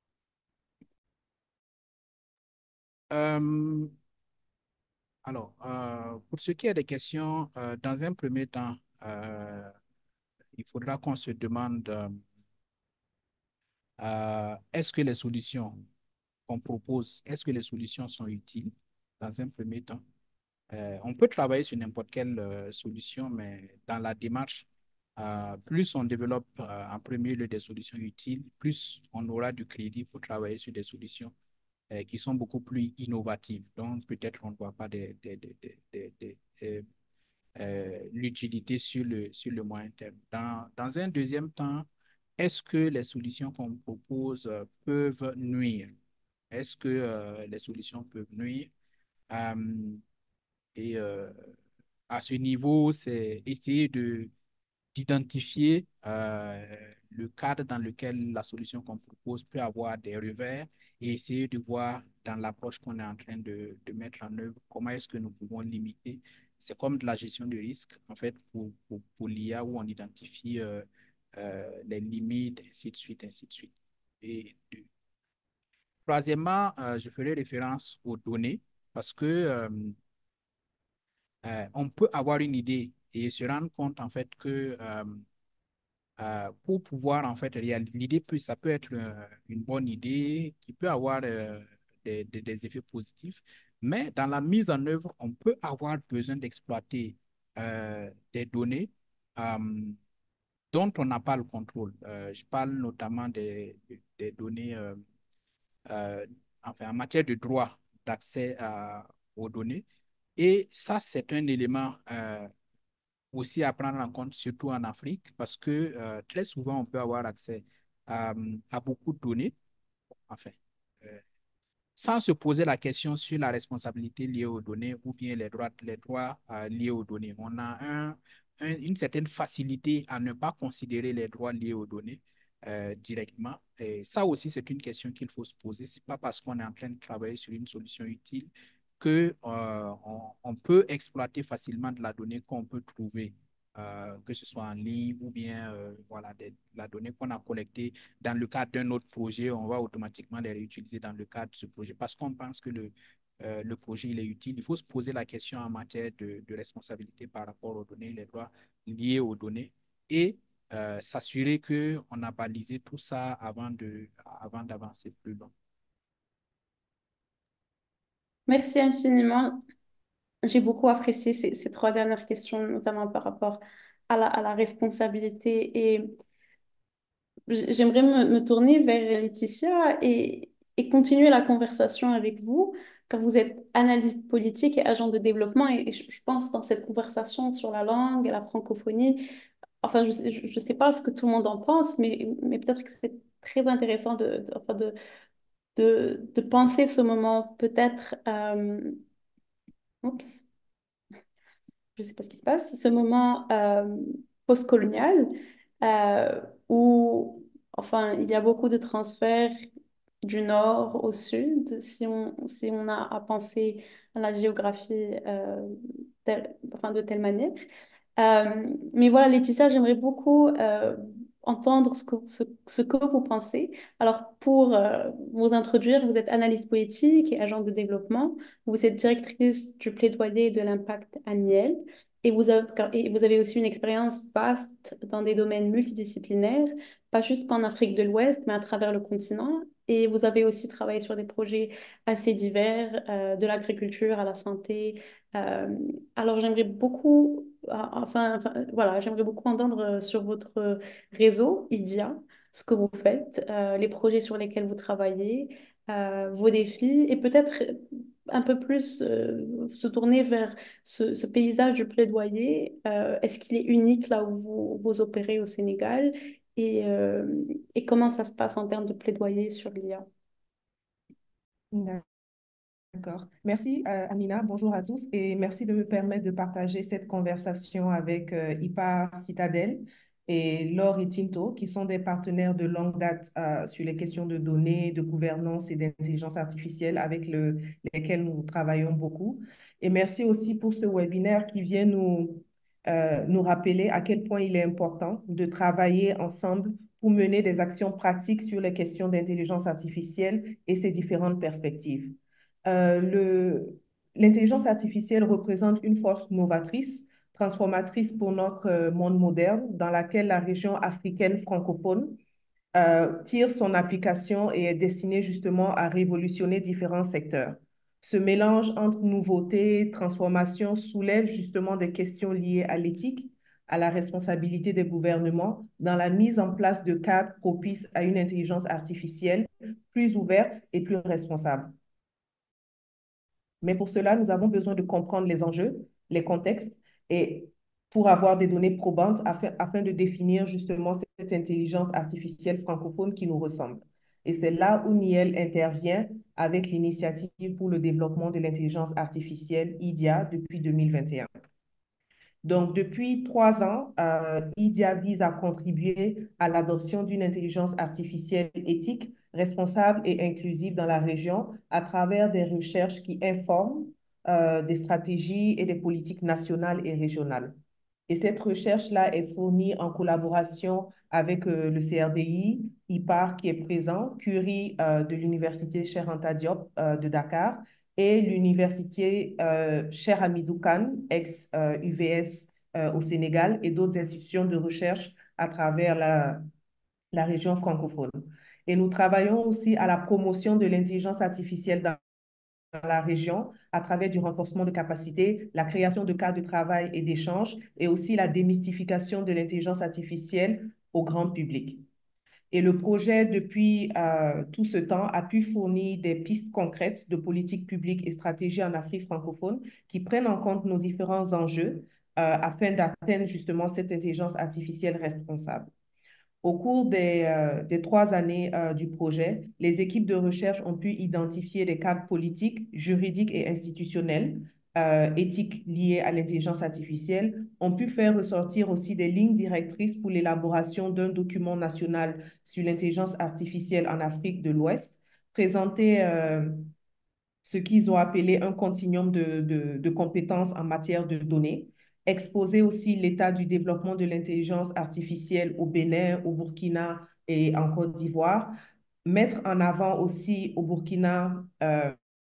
Euh, alors, euh, pour ce qui est des questions, euh, dans un premier temps, euh, il faudra qu'on se demande euh, euh, est-ce que les solutions qu'on propose, est-ce que les solutions sont utiles dans un premier temps? Euh, on peut travailler sur n'importe quelle euh, solution, mais dans la démarche, euh, plus on développe euh, en premier lieu des solutions utiles, plus on aura du crédit pour travailler sur des solutions euh, qui sont beaucoup plus innovatives. Donc, peut-être on ne voit pas des, des, des, des, des, des, euh, euh, l'utilité sur le, sur le moyen terme. Dans, dans un deuxième temps, est-ce que les solutions qu'on propose euh, peuvent nuire? Est-ce que euh, les solutions peuvent nuire? Euh, et euh, à ce niveau, c'est essayer de d'identifier euh, le cadre dans lequel la solution qu'on propose peut avoir des revers et essayer de voir dans l'approche qu'on est en train de, de mettre en œuvre comment est-ce que nous pouvons limiter. C'est comme de la gestion de risque, en fait, pour, pour, pour l'I A où on identifie euh, euh, les limites, ainsi de suite, ainsi de suite. Et de- troisièmement, euh, je ferai référence aux données parce que euh, euh, on peut avoir une idée et se rendre compte en fait que euh, euh, pour pouvoir en fait réaliser l'idée peut ça peut être euh, une bonne idée qui peut avoir euh, des, des, des effets positifs, mais dans la mise en œuvre, on peut avoir besoin d'exploiter euh, des données euh, dont on n'a pas le contrôle. Euh, je parle notamment des, des données euh, euh, enfin, en matière de droit d'accès à- aux données. Et ça, c'est un élément euh, aussi à prendre en compte, surtout en Afrique, parce que euh, très souvent, on peut avoir accès à, à beaucoup de données, enfin, euh, sans se poser la question sur la responsabilité liée aux données ou bien les droits, les droits euh, liés aux données. On a un, un, une certaine facilité à ne pas considérer les droits liés aux données euh, directement. Et ça aussi, c'est une question qu'il faut se poser. Ce n'est pas parce qu'on est en train de travailler sur une solution utile que euh, on, on peut exploiter facilement de la donnée qu'on peut trouver, euh, que ce soit en ligne ou bien euh, voilà, des, la donnée qu'on a collectée dans le cadre d'un autre projet, on va automatiquement les réutiliser dans le cadre de ce projet parce qu'on pense que le, euh, le projet il est utile. Il faut se poser la question en matière de, de responsabilité par rapport aux données, les droits liés aux données et euh, s'assurer qu'on a balisé tout ça avant de, avant d'avancer plus loin. Merci infiniment. J'ai beaucoup apprécié ces, ces trois dernières questions, notamment par rapport à la, à la responsabilité. Et j- j'aimerais me, me tourner vers Laetitia et, et continuer la conversation avec vous. car vous êtes analyste politique et agent de développement. Et, et je, je pense dans cette conversation sur la langue et la francophonie, enfin, je ne sais pas ce que tout le monde en pense, mais, mais peut-être que c'est très intéressant de, de, enfin, de, de, de penser ce moment peut-être... euh, oups, je ne sais pas ce qui se passe, ce moment euh, post-colonial euh, où, enfin, il y a beaucoup de transferts du nord au sud, si on, si on a à penser à la géographie euh, tel- enfin, de telle manière. Euh, mais voilà, Laetitia, j'aimerais beaucoup euh, entendre ce que, ce, ce que vous pensez. Alors, pour euh, vous introduire, vous êtes analyste politique et agent de développement. Vous êtes directrice du plaidoyer et de l'impact annuel. Et vous avez, et vous avez aussi une expérience vaste dans des domaines multidisciplinaires, pas juste qu'en Afrique de l'Ouest, mais à travers le continent. Et vous avez aussi travaillé sur des projets assez divers, euh, de l'agriculture à la santé. Euh, alors, j'aimerais beaucoup, ah, enfin, enfin, voilà, j'aimerais beaucoup entendre euh, sur votre réseau, IDIA, ce que vous faites, euh, les projets sur lesquels vous travaillez, euh, vos défis, et peut-être un peu plus euh, se tourner vers ce, ce paysage du plaidoyer. Euh, est-ce qu'il est unique là où vous, vous opérez au Sénégal? Et, euh, et comment ça se passe en termes de plaidoyer sur l'I A? D'accord. Merci, euh, Amina. Bonjour à tous et merci de me permettre de partager cette conversation avec euh, I P A R Citadel et Laure et Tinto, qui sont des partenaires de longue date euh, sur les questions de données, de gouvernance et d'intelligence artificielle avec le, lesquels nous travaillons beaucoup. Et merci aussi pour ce webinaire qui vient nous, euh, nous rappeler à quel point il est important de travailler ensemble pour mener des actions pratiques sur les questions d'intelligence artificielle et ses différentes perspectives. Euh, le, l'intelligence artificielle représente une force novatrice, transformatrice pour notre euh, monde moderne, dans laquelle la région africaine francophone euh, tire son application et est destinée justement à révolutionner différents secteurs. Ce mélange entre nouveauté et transformation soulève justement des questions liées à l'éthique, à la responsabilité des gouvernements dans la mise en place de cadres propices à une intelligence artificielle plus ouverte et plus responsable. Mais pour cela, nous avons besoin de comprendre les enjeux, les contextes et pour avoir des données probantes afin, afin de définir justement cette intelligence artificielle francophone qui nous ressemble. Et c'est là où Niel intervient avec l'initiative pour le développement de l'intelligence artificielle IDIA depuis deux mille vingt et un. Donc, depuis trois ans, euh, IDIA vise à contribuer à l'adoption d'une intelligence artificielle éthique, responsable et inclusive dans la région à travers des recherches qui informent euh, des stratégies et des politiques nationales et régionales. Et cette recherche-là est fournie en collaboration avec euh, le C R D I, I P A R qui est présent, Curie euh, de l'Université Cheikh Anta Diop euh, de Dakar et l'Université euh, Cheikh Hamidou Kane, ex-U V S euh, au Sénégal, et d'autres institutions de recherche à travers la, la région francophone. Et nous travaillons aussi à la promotion de l'intelligence artificielle dans dans la région à travers du renforcement de capacités, la création de cadres de travail et d'échanges et aussi la démystification de l'intelligence artificielle au grand public. Et le projet, depuis euh, tout ce temps, a pu fournir des pistes concrètes de politique publique et stratégie en Afrique francophone qui prennent en compte nos différents enjeux euh, afin d'atteindre justement cette intelligence artificielle responsable. Au cours des, euh, des trois années euh, du projet, les équipes de recherche ont pu identifier des cadres politiques, juridiques et institutionnels, euh, éthiques liés à l'intelligence artificielle, ont pu faire ressortir aussi des lignes directrices pour l'élaboration d'un document national sur l'intelligence artificielle en Afrique de l'Ouest, présenter euh, ce qu'ils ont appelé un continuum de, de, de compétences en matière de données, exposer aussi l'état du développement de l'intelligence artificielle au Bénin, au Burkina et en Côte d'Ivoire, mettre en avant aussi au Burkina, euh,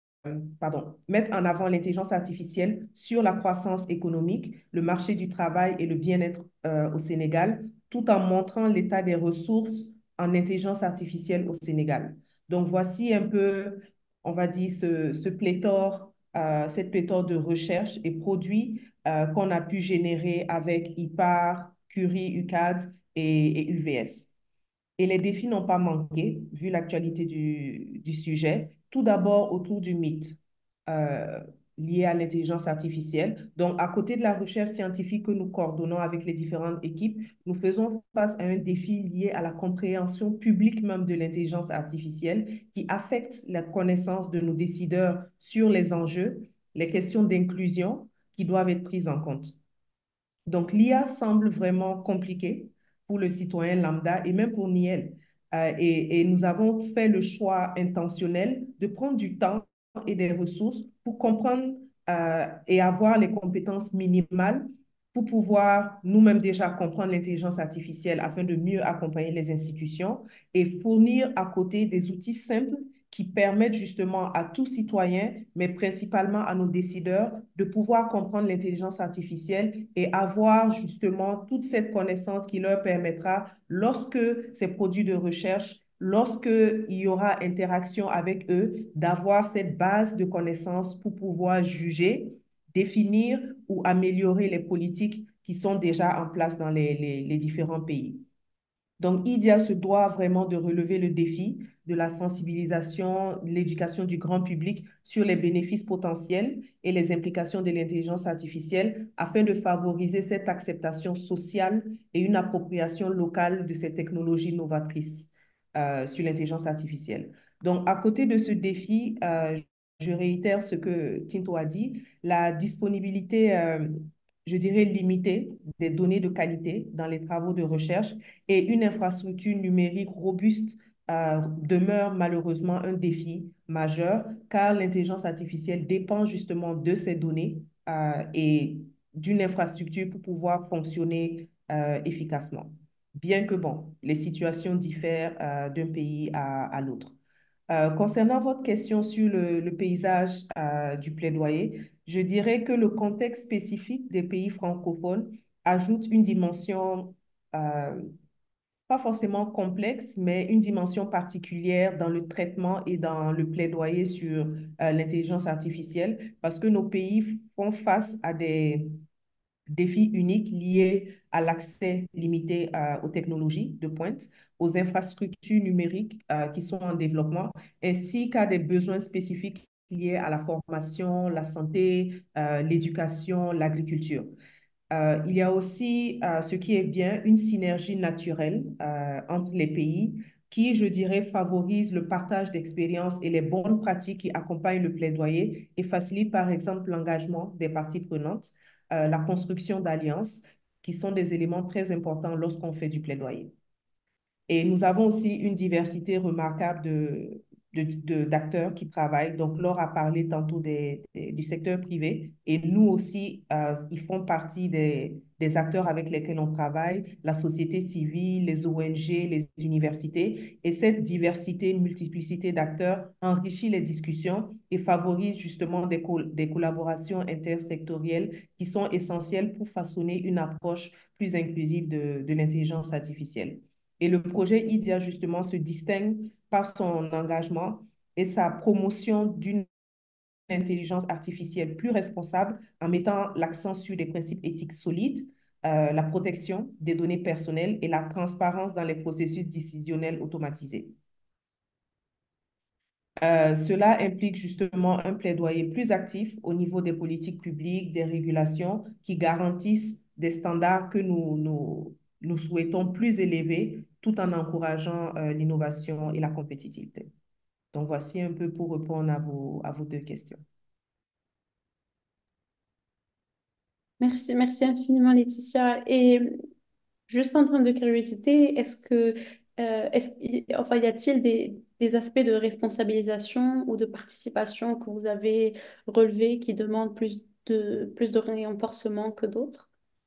pardon, mettre en avant l'intelligence artificielle sur la croissance économique, le marché du travail et le bien-être euh, au Sénégal, tout en montrant l'état des ressources en intelligence artificielle au Sénégal. Donc, voici un peu, on va dire, ce, ce pléthore, euh, cette pléthore de recherches et produits euh, qu'on a pu générer avec I P A R, Curie, U C A D et, et U V S. Et les défis n'ont pas manqué, vu l'actualité du, du sujet. Tout d'abord autour du mythe. euh, liées à l'intelligence artificielle. Donc, à côté de la recherche scientifique que nous coordonnons avec les différentes équipes, nous faisons face à un défi lié à la compréhension publique même de l'intelligence artificielle qui affecte la connaissance de nos décideurs sur les enjeux, les questions d'inclusion qui doivent être prises en compte. Donc, l'I A semble vraiment compliquée pour le citoyen lambda et même pour Niel. Euh, et, et nous avons fait le choix intentionnel de prendre du temps et des ressources pour comprendre euh, et avoir les compétences minimales pour pouvoir nous-mêmes déjà comprendre l'intelligence artificielle afin de mieux accompagner les institutions et fournir à côté des outils simples qui permettent justement à tout citoyen, mais principalement à nos décideurs, de pouvoir comprendre l'intelligence artificielle et avoir justement toute cette connaissance qui leur permettra, lorsque ces produits de recherche, lorsqu'il y aura interaction avec eux, d'avoir cette base de connaissances pour pouvoir juger, définir ou améliorer les politiques qui sont déjà en place dans les, les, les différents pays. Donc, IDEA se doit vraiment de relever le défi de la sensibilisation, l'éducation du grand public sur les bénéfices potentiels et les implications de l'intelligence artificielle afin de favoriser cette acceptation sociale et une appropriation locale de ces technologies novatrices euh, sur l'intelligence artificielle. Donc, à côté de ce défi, euh, je réitère ce que Tinto a dit, la disponibilité, euh, je dirais, limitée des données de qualité dans les travaux de recherche et une infrastructure numérique robuste euh, demeure malheureusement un défi majeur car l'intelligence artificielle dépend justement de ces données euh, et d'une infrastructure pour pouvoir fonctionner euh, efficacement. Bien que, bon, les situations diffèrent euh, d'un pays à, à l'autre. Euh, concernant votre question sur le, le paysage euh, du plaidoyer, je dirais que le contexte spécifique des pays francophones ajoute une dimension euh, pas forcément complexe, mais une dimension particulière dans le traitement et dans le plaidoyer sur euh, l'intelligence artificielle, parce que nos pays font face à des défis uniques liés à l'accès limité euh, aux technologies de pointe, aux infrastructures numériques euh, qui sont en développement, ainsi qu'à des besoins spécifiques liés à la formation, la santé, euh, l'éducation, l'agriculture. Euh, il y a aussi, euh, ce qui est bien, une synergie naturelle euh, entre les pays qui, je dirais, favorise le partage d'expériences et les bonnes pratiques qui accompagnent le plaidoyer et facilitent, par exemple, l'engagement des parties prenantes, euh, la construction d'alliances, qui sont des éléments très importants lorsqu'on fait du plaidoyer. Et nous avons aussi une diversité remarquable de, de, de- d'acteurs qui travaillent. Donc, Laure a parlé tantôt des, des- du secteur privé et nous aussi, euh, ils font partie des, des acteurs avec lesquels on travaille, la société civile, les O N G, les universités. Et cette diversité, multiplicité d'acteurs enrichit les discussions et favorise justement des, co- des collaborations intersectorielles qui sont essentielles pour façonner une approche plus inclusive de, de l'intelligence artificielle. Et le projet IDEA, justement, se distingue par son engagement et sa promotion d'une intelligence artificielle plus responsable en mettant l'accent sur des principes éthiques solides, euh, la protection des données personnelles et la transparence dans les processus décisionnels automatisés. Euh, cela implique justement un plaidoyer plus actif au niveau des politiques publiques, des régulations qui garantissent des standards que nous, nous, nous souhaitons plus élevés tout en encourageant euh, l'innovation et la compétitivité. Donc, voici un peu pour répondre à vos, à vos deux questions. Merci, merci infiniment, Laetitia. Et juste en termes de curiosité, est-ce que, euh, est-ce, qu'il- enfin, y a-t-il des, des aspects de responsabilisation ou de participation que vous avez relevés qui demandent plus de, plus de renforcement que d'autres?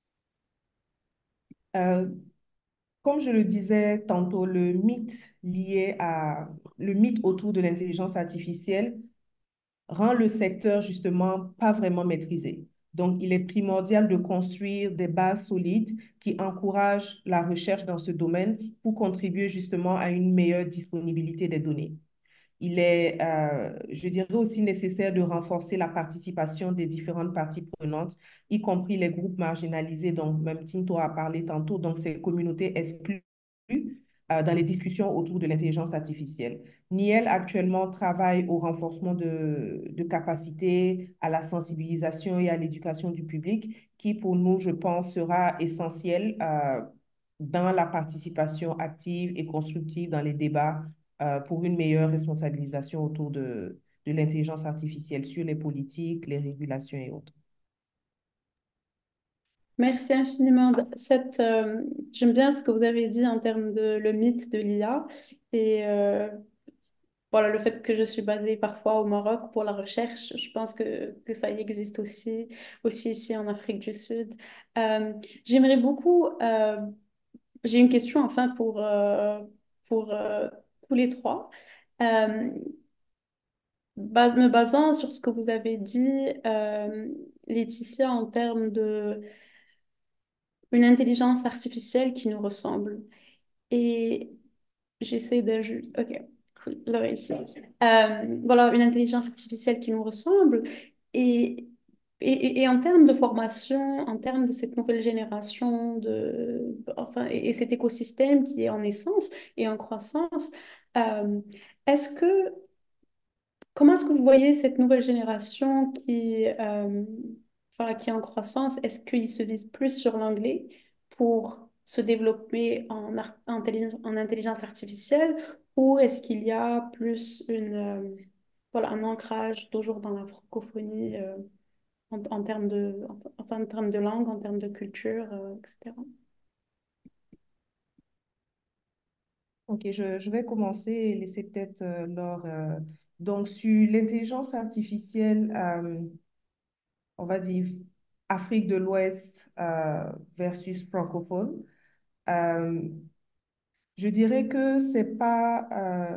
Euh, Comme je le disais tantôt, le mythe lié à, le mythe autour de l'intelligence artificielle rend le secteur justement pas vraiment maîtrisé. Donc, il est primordial de construire des bases solides qui encouragent la recherche dans ce domaine pour contribuer justement à une meilleure disponibilité des données. Il est, euh, je dirais aussi nécessaire de renforcer la participation des différentes parties prenantes, y compris les groupes marginalisés, dont même Tinto a parlé tantôt, donc ces communautés exclues, euh, dans les discussions autour de l'intelligence artificielle. Niel actuellement travaille au renforcement de, de capacités, à la sensibilisation et à l'éducation du public, qui pour nous, je pense, sera essentiel euh, dans la participation active et constructive dans les débats euh, pour une meilleure responsabilisation autour de, de l'intelligence artificielle sur les politiques, les régulations et autres. Merci infiniment. Cette, euh, j'aime bien ce que vous avez dit en termes de le mythe de l'I A et euh, voilà, le fait que je suis basée parfois au Maroc pour la recherche. Je pense que, que ça y existe aussi, aussi ici en Afrique du Sud. Euh, j'aimerais beaucoup, euh, j'ai une question enfin pour, euh, pour euh, tous les trois. Euh, bas- Me basant sur ce que vous avez dit, euh, Laetitia, en termes de une intelligence artificielle qui nous ressemble. Et j'essaie d'ajouter. Ok, cool. Là, ici. Euh, voilà, une intelligence artificielle qui nous ressemble. Et, et, et en termes de formation, en termes de cette nouvelle génération, de, enfin, et, et cet écosystème qui est en naissance et en croissance, euh, est-ce que comment est-ce que vous voyez cette nouvelle génération qui, euh, voilà, qui est en croissance? Est-ce qu'ils se visent plus sur l'anglais pour se développer en, ar- en intelligence, en intelligence artificielle ou est-ce qu'il y a plus une, euh, voilà, un ancrage toujours dans la francophonie euh, en, en termes de, enfin, en termes de langue, en termes de culture, euh, et cetera. Ok, je, je vais commencer et laisser peut-être euh, Laure. euh, donc, sur l'intelligence artificielle, euh, on va dire Afrique de l'Ouest euh, versus francophone, euh, je dirais que c'est pas. euh,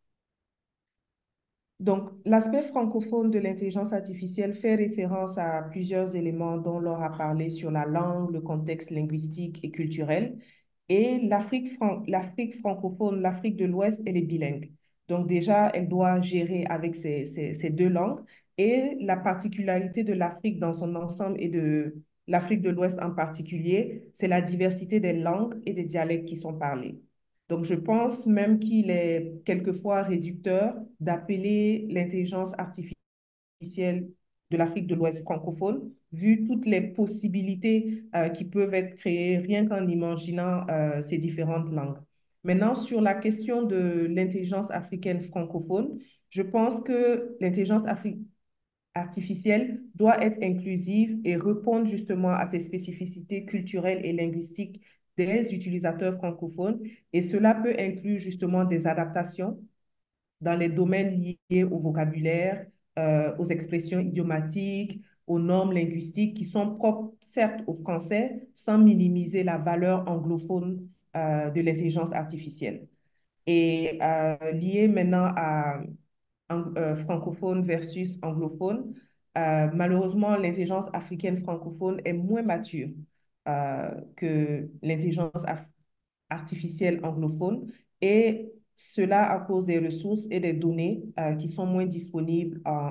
donc, l'aspect francophone de l'intelligence artificielle fait référence à plusieurs éléments dont Laure a parlé sur la langue, le contexte linguistique et culturel. Et l'Afrique fran- l'Afrique francophone, l'Afrique de l'Ouest, elle est bilingue. Donc déjà, elle doit gérer avec ces, ces, ces deux langues. Et la particularité de l'Afrique dans son ensemble et de l'Afrique de l'Ouest en particulier, c'est la diversité des langues et des dialectes qui sont parlés. Donc je pense même qu'il est quelquefois réducteur d'appeler l'intelligence artificielle de l'Afrique de l'Ouest francophone, vu toutes les possibilités euh, qui peuvent être créées rien qu'en imaginant euh, ces différentes langues. Maintenant, sur la question de l'intelligence africaine francophone, je pense que l'intelligence afri- artificielle doit être inclusive et répondre justement à ces spécificités culturelles et linguistiques des utilisateurs francophones. Et cela peut inclure justement des adaptations dans les domaines liés au vocabulaire, euh, aux expressions idiomatiques, aux normes linguistiques qui sont propres, certes, au français, sans minimiser la valeur anglophone euh, de l'intelligence artificielle. Et euh, lié maintenant à ang- euh, francophone versus anglophone, euh, malheureusement, l'intelligence africaine francophone est moins mature euh, que l'intelligence af- artificielle anglophone et cela à cause des ressources et des données euh, qui sont moins disponibles en,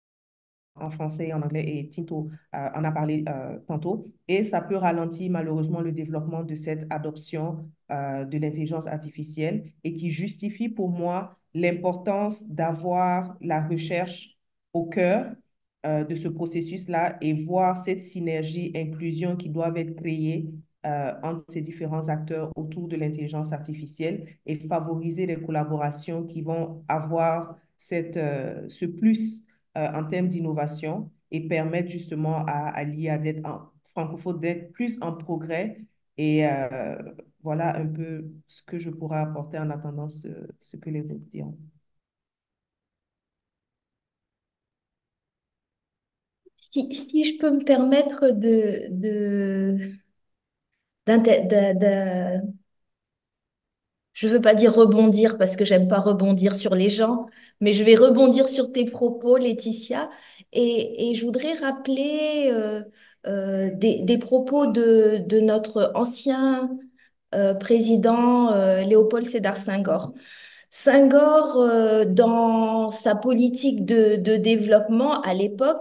en français et en anglais, et Tinto euh, en a parlé euh, tantôt. Et ça peut ralentir malheureusement le développement de cette adoption euh, de l'intelligence artificielle et qui justifie pour moi l'importance d'avoir la recherche au cœur euh, de ce processus-là et voir cette synergie, inclusion qui doivent être créées euh, entre ces différents acteurs autour de l'intelligence artificielle et favoriser les collaborations qui vont avoir cette, euh, ce plus euh, en termes d'innovation et permettre justement à, à l'I A d'être en, francophone d'être plus en progrès. Et euh, voilà un peu ce que je pourrais apporter en attendant ce, ce que les autres diront. Si, si je peux me permettre de, de, d'inter- de, de- je veux pas dire rebondir parce que j'aime pas rebondir sur les gens, mais je vais rebondir sur tes propos, Laetitia, et, et je voudrais rappeler euh, euh, des, des propos de, de notre ancien euh, président euh, Léopold Sédar Senghor. Senghor, euh, dans sa politique de, de développement à l'époque,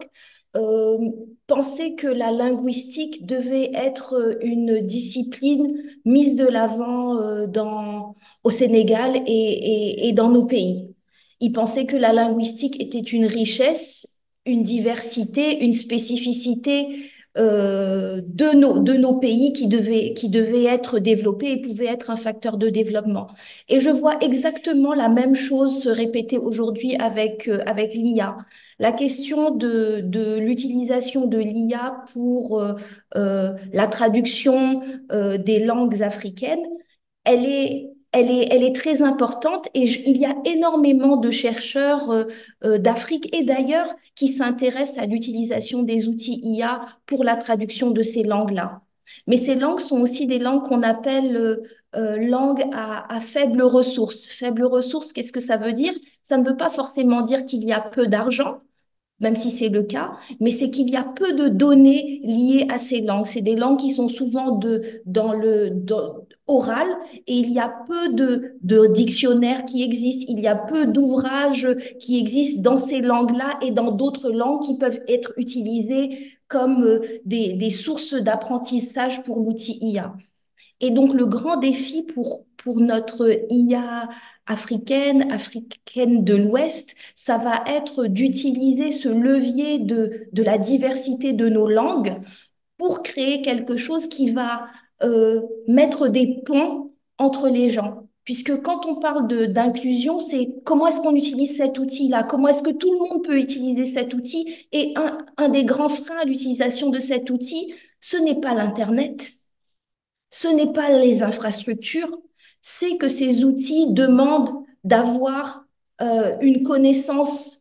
euh, pensaient que la linguistique devait être une discipline mise de l'avant euh, dans, au Sénégal et, et, et dans nos pays. Ils pensaient que la linguistique était une richesse, une diversité, une spécificité euh, de nos, de nos pays qui devait, qui devait être développée et pouvait être un facteur de développement. Et je vois exactement la même chose se répéter aujourd'hui avec, euh, avec l'I A. La question de, de l'utilisation de l'I A pour euh, euh, la traduction euh, des langues africaines, elle est, elle est, elle est très importante et je- il y a énormément de chercheurs euh, euh, d'Afrique et d'ailleurs qui s'intéressent à l'utilisation des outils I A pour la traduction de ces langues-là. Mais ces langues sont aussi des langues qu'on appelle euh, euh, langues à, à faibles ressources. Faibles ressources, qu'est-ce que ça veut dire? Ça ne veut pas forcément dire qu'il y a peu d'argent, même si c'est le cas, mais c'est qu'il y a peu de données liées à ces langues. C'est des langues qui sont souvent de, dans le dans- oral et il y a peu de, de dictionnaires qui existent, il y a peu d'ouvrages qui existent dans ces langues-là et dans d'autres langues qui peuvent être utilisées comme euh, des, des sources d'apprentissage pour l'outil I A. Et donc, le grand défi pour, pour notre I A africaine, africaine de l'Ouest, ça va être d'utiliser ce levier de, de la diversité de nos langues pour créer quelque chose qui va euh, mettre des ponts entre les gens. Puisque quand on parle de, d'inclusion, c'est comment est-ce qu'on utilise cet outil-là, comment est-ce que tout le monde peut utiliser cet outil. Et un, un des grands freins à l'utilisation de cet outil, ce n'est pas l'Internet. Ce n'est pas les infrastructures, c'est que ces outils demandent d'avoir euh, une connaissance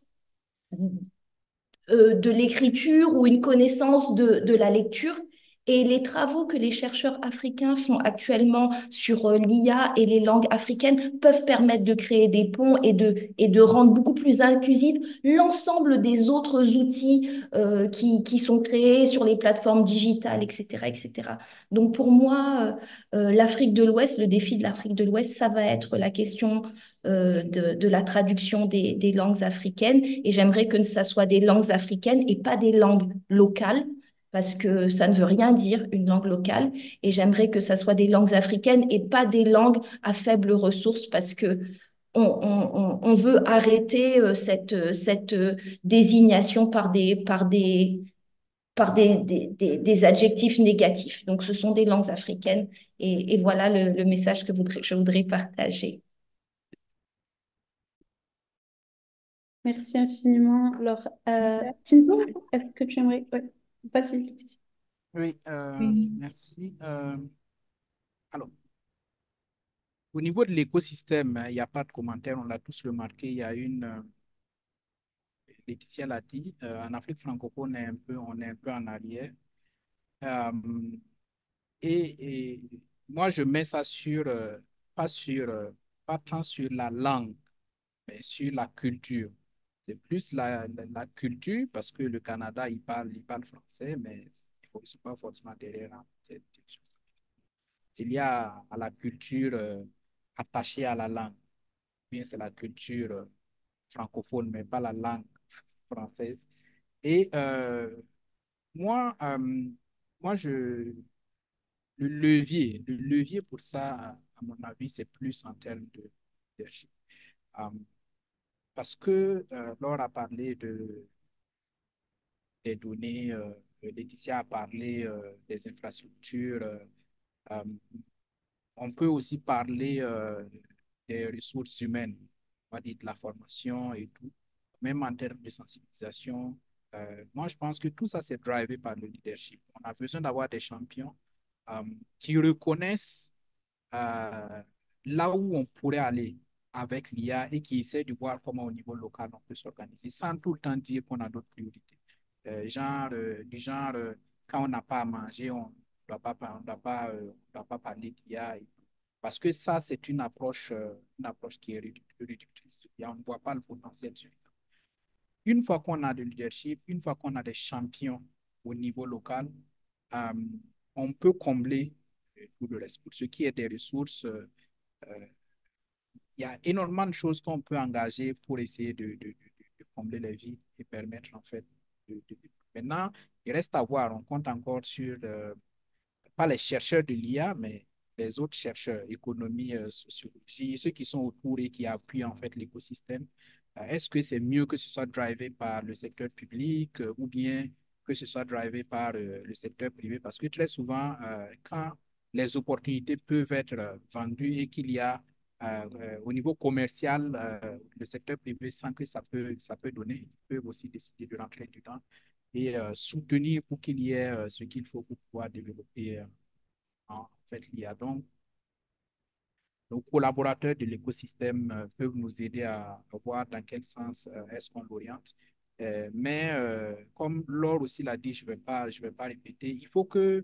euh, de l'écriture ou une connaissance de, de la lecture. Et les travaux que les chercheurs africains font actuellement sur euh, l'I A et les langues africaines peuvent permettre de créer des ponts et de, et de rendre beaucoup plus inclusif l'ensemble des autres outils euh, qui, qui sont créés sur les plateformes digitales, et cetera, et cetera. Donc pour moi, euh, euh, l'Afrique de l'Ouest, le défi de l'Afrique de l'Ouest, ça va être la question euh, de, de la traduction des, des langues africaines et j'aimerais que ça soit des langues africaines et pas des langues locales parce que ça ne veut rien dire une langue locale et j'aimerais que ça soit des langues africaines et pas des langues à faibles ressources parce que on, on, on veut arrêter euh, cette, cette euh, désignation par des, par des, par des, des, des, des adjectifs négatifs. Donc, ce sont des langues africaines et, et voilà le, le message que voudrais, je voudrais partager. Merci infiniment. Alors, euh, Tinto, est-ce que tu aimerais... Ouais. Vas-y, Laetitia. Oui, euh, Oui. merci. Euh, alors, au niveau de l'écosystème, hein, il n'y a pas de commentaire, on l'a tous remarqué. Il y a une, euh, Laetitia l'a dit, euh, en Afrique francophone, on est un peu, on est un peu en arrière. Euh, et, et moi, je mets ça sur, euh, pas sur, euh, pas tant sur la langue, mais sur la culture. C'est plus la, la, la culture, parce que le Canada, il parle, il parle français, mais il ne sont pas forcément derrière hein, cette chose. Il y a à la culture euh, attachée à la langue. Bien, c'est la culture euh, francophone, mais pas la langue française. Et euh, moi, euh, moi je, le levier, le levier pour ça, à mon avis, c'est plus en termes de leadership. Euh, parce que euh, Laure a parlé de, des données, euh, Laetitia a parlé euh, des infrastructures. Euh, euh, on peut aussi parler euh, des ressources humaines, on va dire de la formation et tout, même en termes de sensibilisation. Euh, moi, je pense que tout ça, c'est drivé par le leadership. On a besoin d'avoir des champions euh, qui reconnaissent euh, là où on pourrait aller avec l'I A et qui essaient de voir comment au niveau local on peut s'organiser sans tout le temps dire qu'on a d'autres priorités. Euh, genre, euh, du genre, euh, quand on n'a pas à manger, on ne doit pas, on doit pas, euh, on doit pas parler d'I A. Et parce que ça, c'est une approche, euh, une approche qui est réductrice. On ne voit pas le potentiel suffisant. Une fois qu'on a du leadership, une fois qu'on a des champions au niveau local, euh, on peut combler euh, tout le reste. Pour ce qui est des ressources, euh, euh, il y a énormément de choses qu'on peut engager pour essayer de, de, de, de combler les vides et permettre en fait de, de, Maintenant, il reste à voir. On compte encore sur, euh, pas les chercheurs de l'I A, mais les autres chercheurs, économie, euh, sociologie, ceux qui sont autour et qui appuient en fait l'écosystème. Euh, Est-ce que c'est mieux que ce soit drivé par le secteur public euh, ou bien que ce soit drivé par euh, le secteur privé? Parce que très souvent, euh, quand les opportunités peuvent être euh, vendues et qu'il y a euh, euh, au niveau commercial, euh, le secteur privé sent que ça peut, ça peut donner, ils peuvent aussi décider de rentrer dedans et euh, soutenir pour qu'il y ait euh, ce qu'il faut pour pouvoir développer euh, en fait l'I A. Donc, nos collaborateurs de l'écosystème euh, peuvent nous aider à, à voir dans quel sens euh, est-ce qu'on l'oriente. Euh, mais euh, comme Laure aussi l'a dit, je ne vais pas, je vais pas répéter, il faut que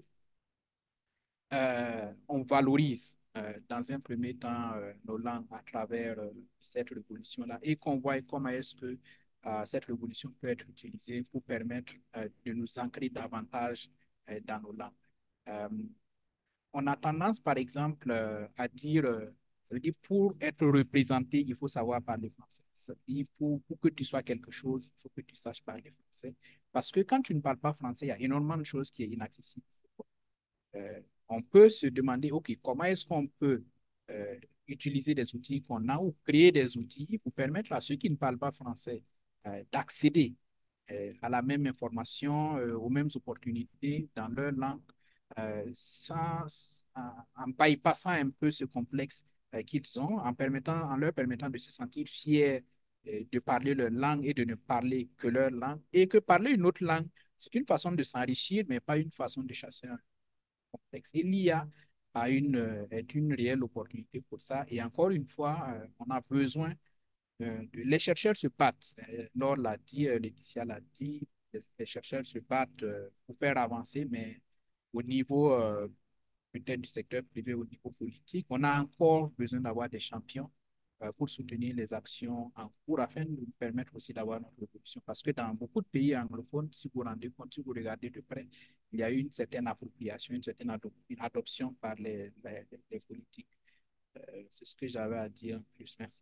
euh, on valorise euh, dans un premier temps euh, nos langues à travers euh, cette révolution-là et qu'on voit comment est-ce que euh, cette révolution peut être utilisée pour permettre euh, de nous ancrer davantage euh, dans nos langues. Euh, on a tendance, par exemple, euh, à dire, euh, ça veut dire pour être représenté, il faut savoir parler français. Ça veut dire pour, pour que tu sois quelque chose, il faut que tu saches parler français. Parce que quand tu ne parles pas français, il y a énormément de choses qui sont inaccessibles. Euh, on peut se demander, OK, comment est-ce qu'on peut euh, utiliser des outils qu'on a ou créer des outils pour permettre à ceux qui ne parlent pas français euh, d'accéder euh, à la même information, euh, aux mêmes opportunités dans leur langue, euh, sans, en, en bypassant un peu ce complexe euh, qu'ils ont, en, permettant, en leur permettant de se sentir fiers euh, de parler leur langue et de ne parler que leur langue, et que parler une autre langue, c'est une façon de s'enrichir, mais pas une façon de chasser un complexe. Et l'I A a une, euh, est une réelle opportunité pour ça. Et encore une fois, euh, on a besoin euh, de- les chercheurs se battent. Euh, Laure l'a dit, euh, Laetitia l'a dit, les, les chercheurs se battent euh, pour faire avancer, mais au niveau euh, peut-être du secteur privé, au niveau politique, on a encore besoin d'avoir des champions euh, pour soutenir les actions en cours afin de nous permettre aussi d'avoir notre évolution. Parce que dans beaucoup de pays anglophones, si vous vous rendez compte, si vous regardez de près, il y a eu une certaine appropriation, une certaine adop une adoption par les, les, les politiques. Euh, C'est ce que j'avais à dire en plus. Merci.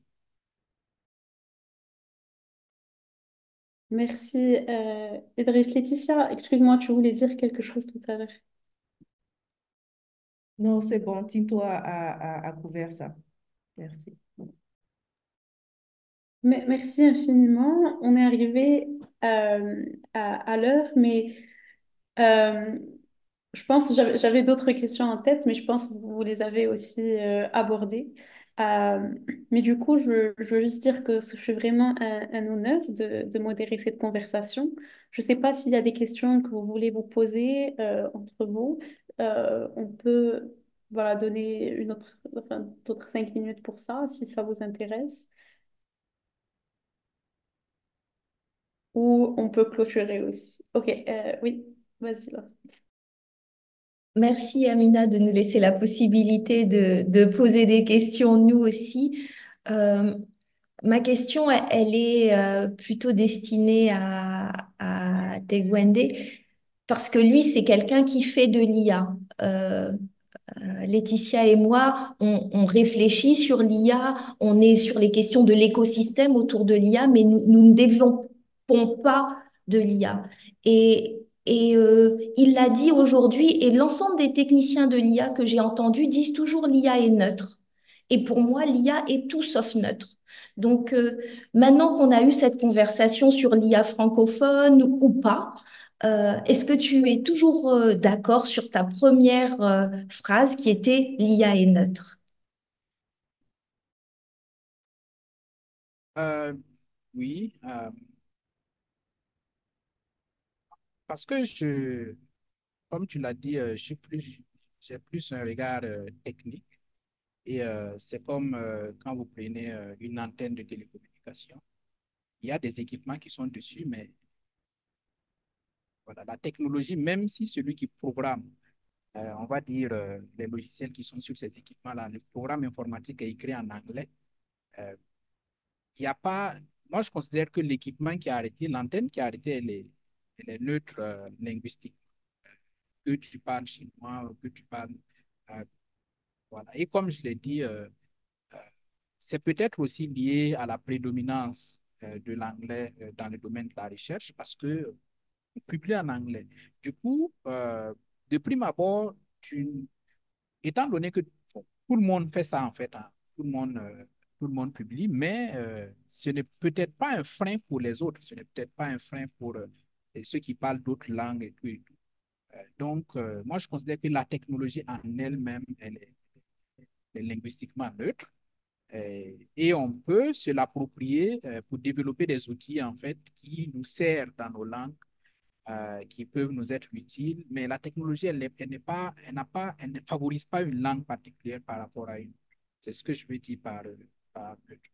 Merci, euh, Idriss. Laetitia, excuse-moi, tu voulais dire quelque chose tout à l'heure. Non, c'est bon. Tinto a, a, a- a couvert ça. Merci. Me- Merci infiniment. On est arrivé euh, à, à l'heure, mais euh, je pense que j'avais j'avais d'autres questions en tête, mais je pense que vous les avez aussi euh, abordées. Euh, mais du coup, je, veux je veux juste dire que ce fut vraiment un, un honneur de, de modérer cette conversation. Je ne sais pas s'il y a des questions que vous voulez vous poser euh, entre vous. Euh, on peut voilà, donner une autre, enfin, d'autres cinq minutes pour ça, si ça vous intéresse. Ou on peut clôturer aussi. Ok, euh, oui, vas-y là. Merci Amina de nous laisser la possibilité de, de poser des questions nous aussi. Euh, Ma question, elle elle est euh, plutôt destinée à, à Tegwende parce que lui, c'est quelqu'un qui fait de l'I A. Euh, euh, Laetitia et moi, on, on réfléchit sur l'I A, on est sur les questions de l'écosystème autour de l'I A, mais nous, nous ne développons pas de l'I A. Et, et euh, il l'a dit aujourd'hui, et l'ensemble des techniciens de l'I A que j'ai entendus disent toujours l'I A est neutre. Et pour moi, l'I A est tout sauf neutre. Donc, euh, maintenant qu'on a eu cette conversation sur l'I A francophone ou pas, euh, est-ce que tu es toujours euh, d'accord sur ta première euh, phrase qui était l'I A est neutre? Euh, oui, euh, parce que je, comme tu l'as dit, euh, je suis plus, j'ai plus un regard euh, technique et euh, c'est comme euh, quand vous prenez euh, une antenne de télécommunication, il y a des équipements qui sont dessus, mais voilà, la technologie, même si celui qui programme, euh, on va dire euh, les logiciels qui sont sur ces équipements-là, le programme informatique est écrit en anglais, euh, il n'y a pas, moi je considère que l'équipement qui a arrêté, l'antenne qui a arrêté, elle est, elle est neutre euh, linguistique. Que tu parles chinois ou que tu parles. euh, voilà. Et comme je l'ai dit, euh, euh, c'est peut-être aussi lié à la prédominance euh, de l'anglais euh, dans le domaine de la recherche parce que publié en anglais. Du coup, euh, de prime abord, tu, étant donné que bon, tout le monde fait ça en fait, hein, tout le monde, euh, tout le monde publie, mais euh, ce n'est peut-être pas un frein pour les autres, ce n'est peut-être pas un frein pour euh, ceux qui parlent d'autres langues et tout et tout. Euh, donc, euh, moi, je considère que la technologie en elle-même, elle est, elle est linguistiquement neutre. Euh, et on peut se l'approprier euh, pour développer des outils en fait qui nous servent dans nos langues, euh, qui peuvent nous être utiles, mais la technologie, elle, n'est elle n'est pas, elle n'a pas, elle ne favorise pas une langue particulière par rapport à une. C'est ce que je veux dire par, euh, par neutre.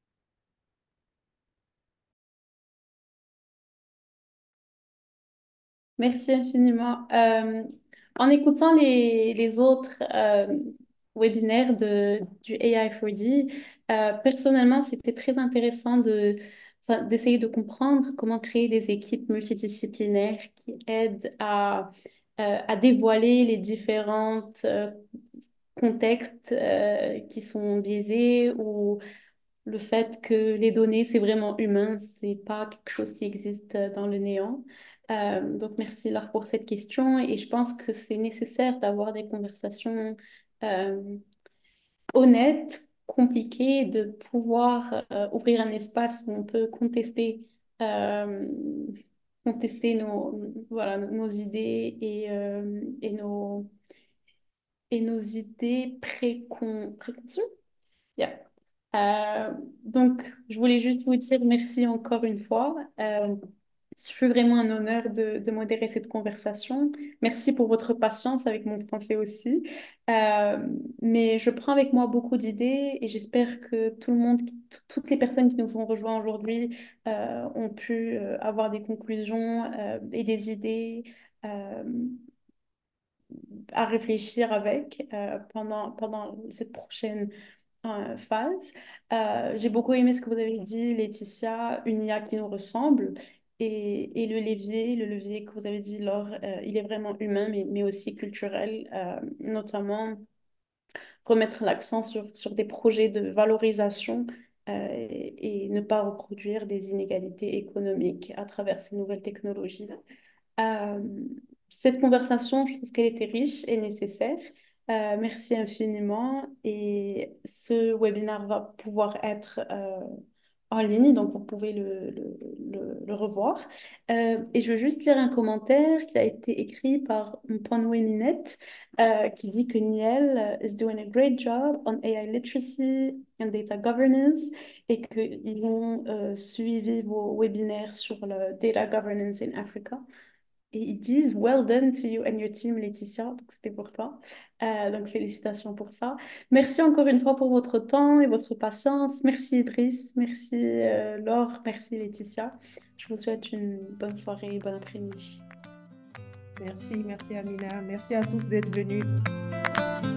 Merci infiniment. Euh, en écoutant les, les autres euh, webinaires de, du A I quatre D, euh, personnellement, c'était très intéressant de, enfin, d'essayer de comprendre comment créer des équipes multidisciplinaires qui aident à, euh, à dévoiler les différents contextes euh, qui sont biaisés ou le fait que les données, c'est vraiment humain, c'est pas quelque chose qui existe dans le néant. Euh, donc, merci Laure pour cette question et je pense que c'est nécessaire d'avoir des conversations euh, honnêtes, compliquées, de pouvoir euh, ouvrir un espace où on peut contester, euh, contester nos, voilà, nos idées et, euh, et nos, et nos idées précon, préconçues. Yeah. Euh, donc, je voulais juste vous dire merci encore une fois. Euh, ce fut vraiment un honneur de, de modérer cette conversation. Merci pour votre patience avec mon français aussi. Euh, mais je prends avec moi beaucoup d'idées et j'espère que tout le monde, qui- t- toutes les personnes qui nous ont rejoints aujourd'hui euh, ont pu euh, avoir des conclusions euh, et des idées euh, à réfléchir avec euh, pendant, pendant cette prochaine euh, phase. Euh, j'ai beaucoup aimé ce que vous avez dit, Laetitia, une I A qui nous ressemble. Et, et le levier, le levier que vous avez dit, Laure, euh, il est vraiment humain, mais, mais aussi culturel, euh, notamment remettre l'accent sur, sur des projets de valorisation euh, et, et ne pas reproduire des inégalités économiques à travers ces nouvelles technologies. Euh, Cette conversation, je trouve qu'elle était riche et nécessaire. Euh, merci infiniment. Et ce webinaire va pouvoir être euh, en ligne, donc vous pouvez le, le, le- le revoir. Euh, et je veux juste lire un commentaire qui a été écrit par Mpanwe Minette, euh, qui dit que Niel is doing a great job on A I literacy and data governance et qu'ils ont euh, suivi vos webinaires sur le data governance in Africa. Et ils disent well done to you and your team, Laetitia. Donc, c'était pour toi. Euh, donc, félicitations pour ça. Merci encore une fois pour votre temps et votre patience. Merci, Idriss. Merci, euh, Laure. Merci, Laetitia. Je vous souhaite une bonne soirée et bon après-midi. Merci, merci Amina. Merci à tous d'être venus.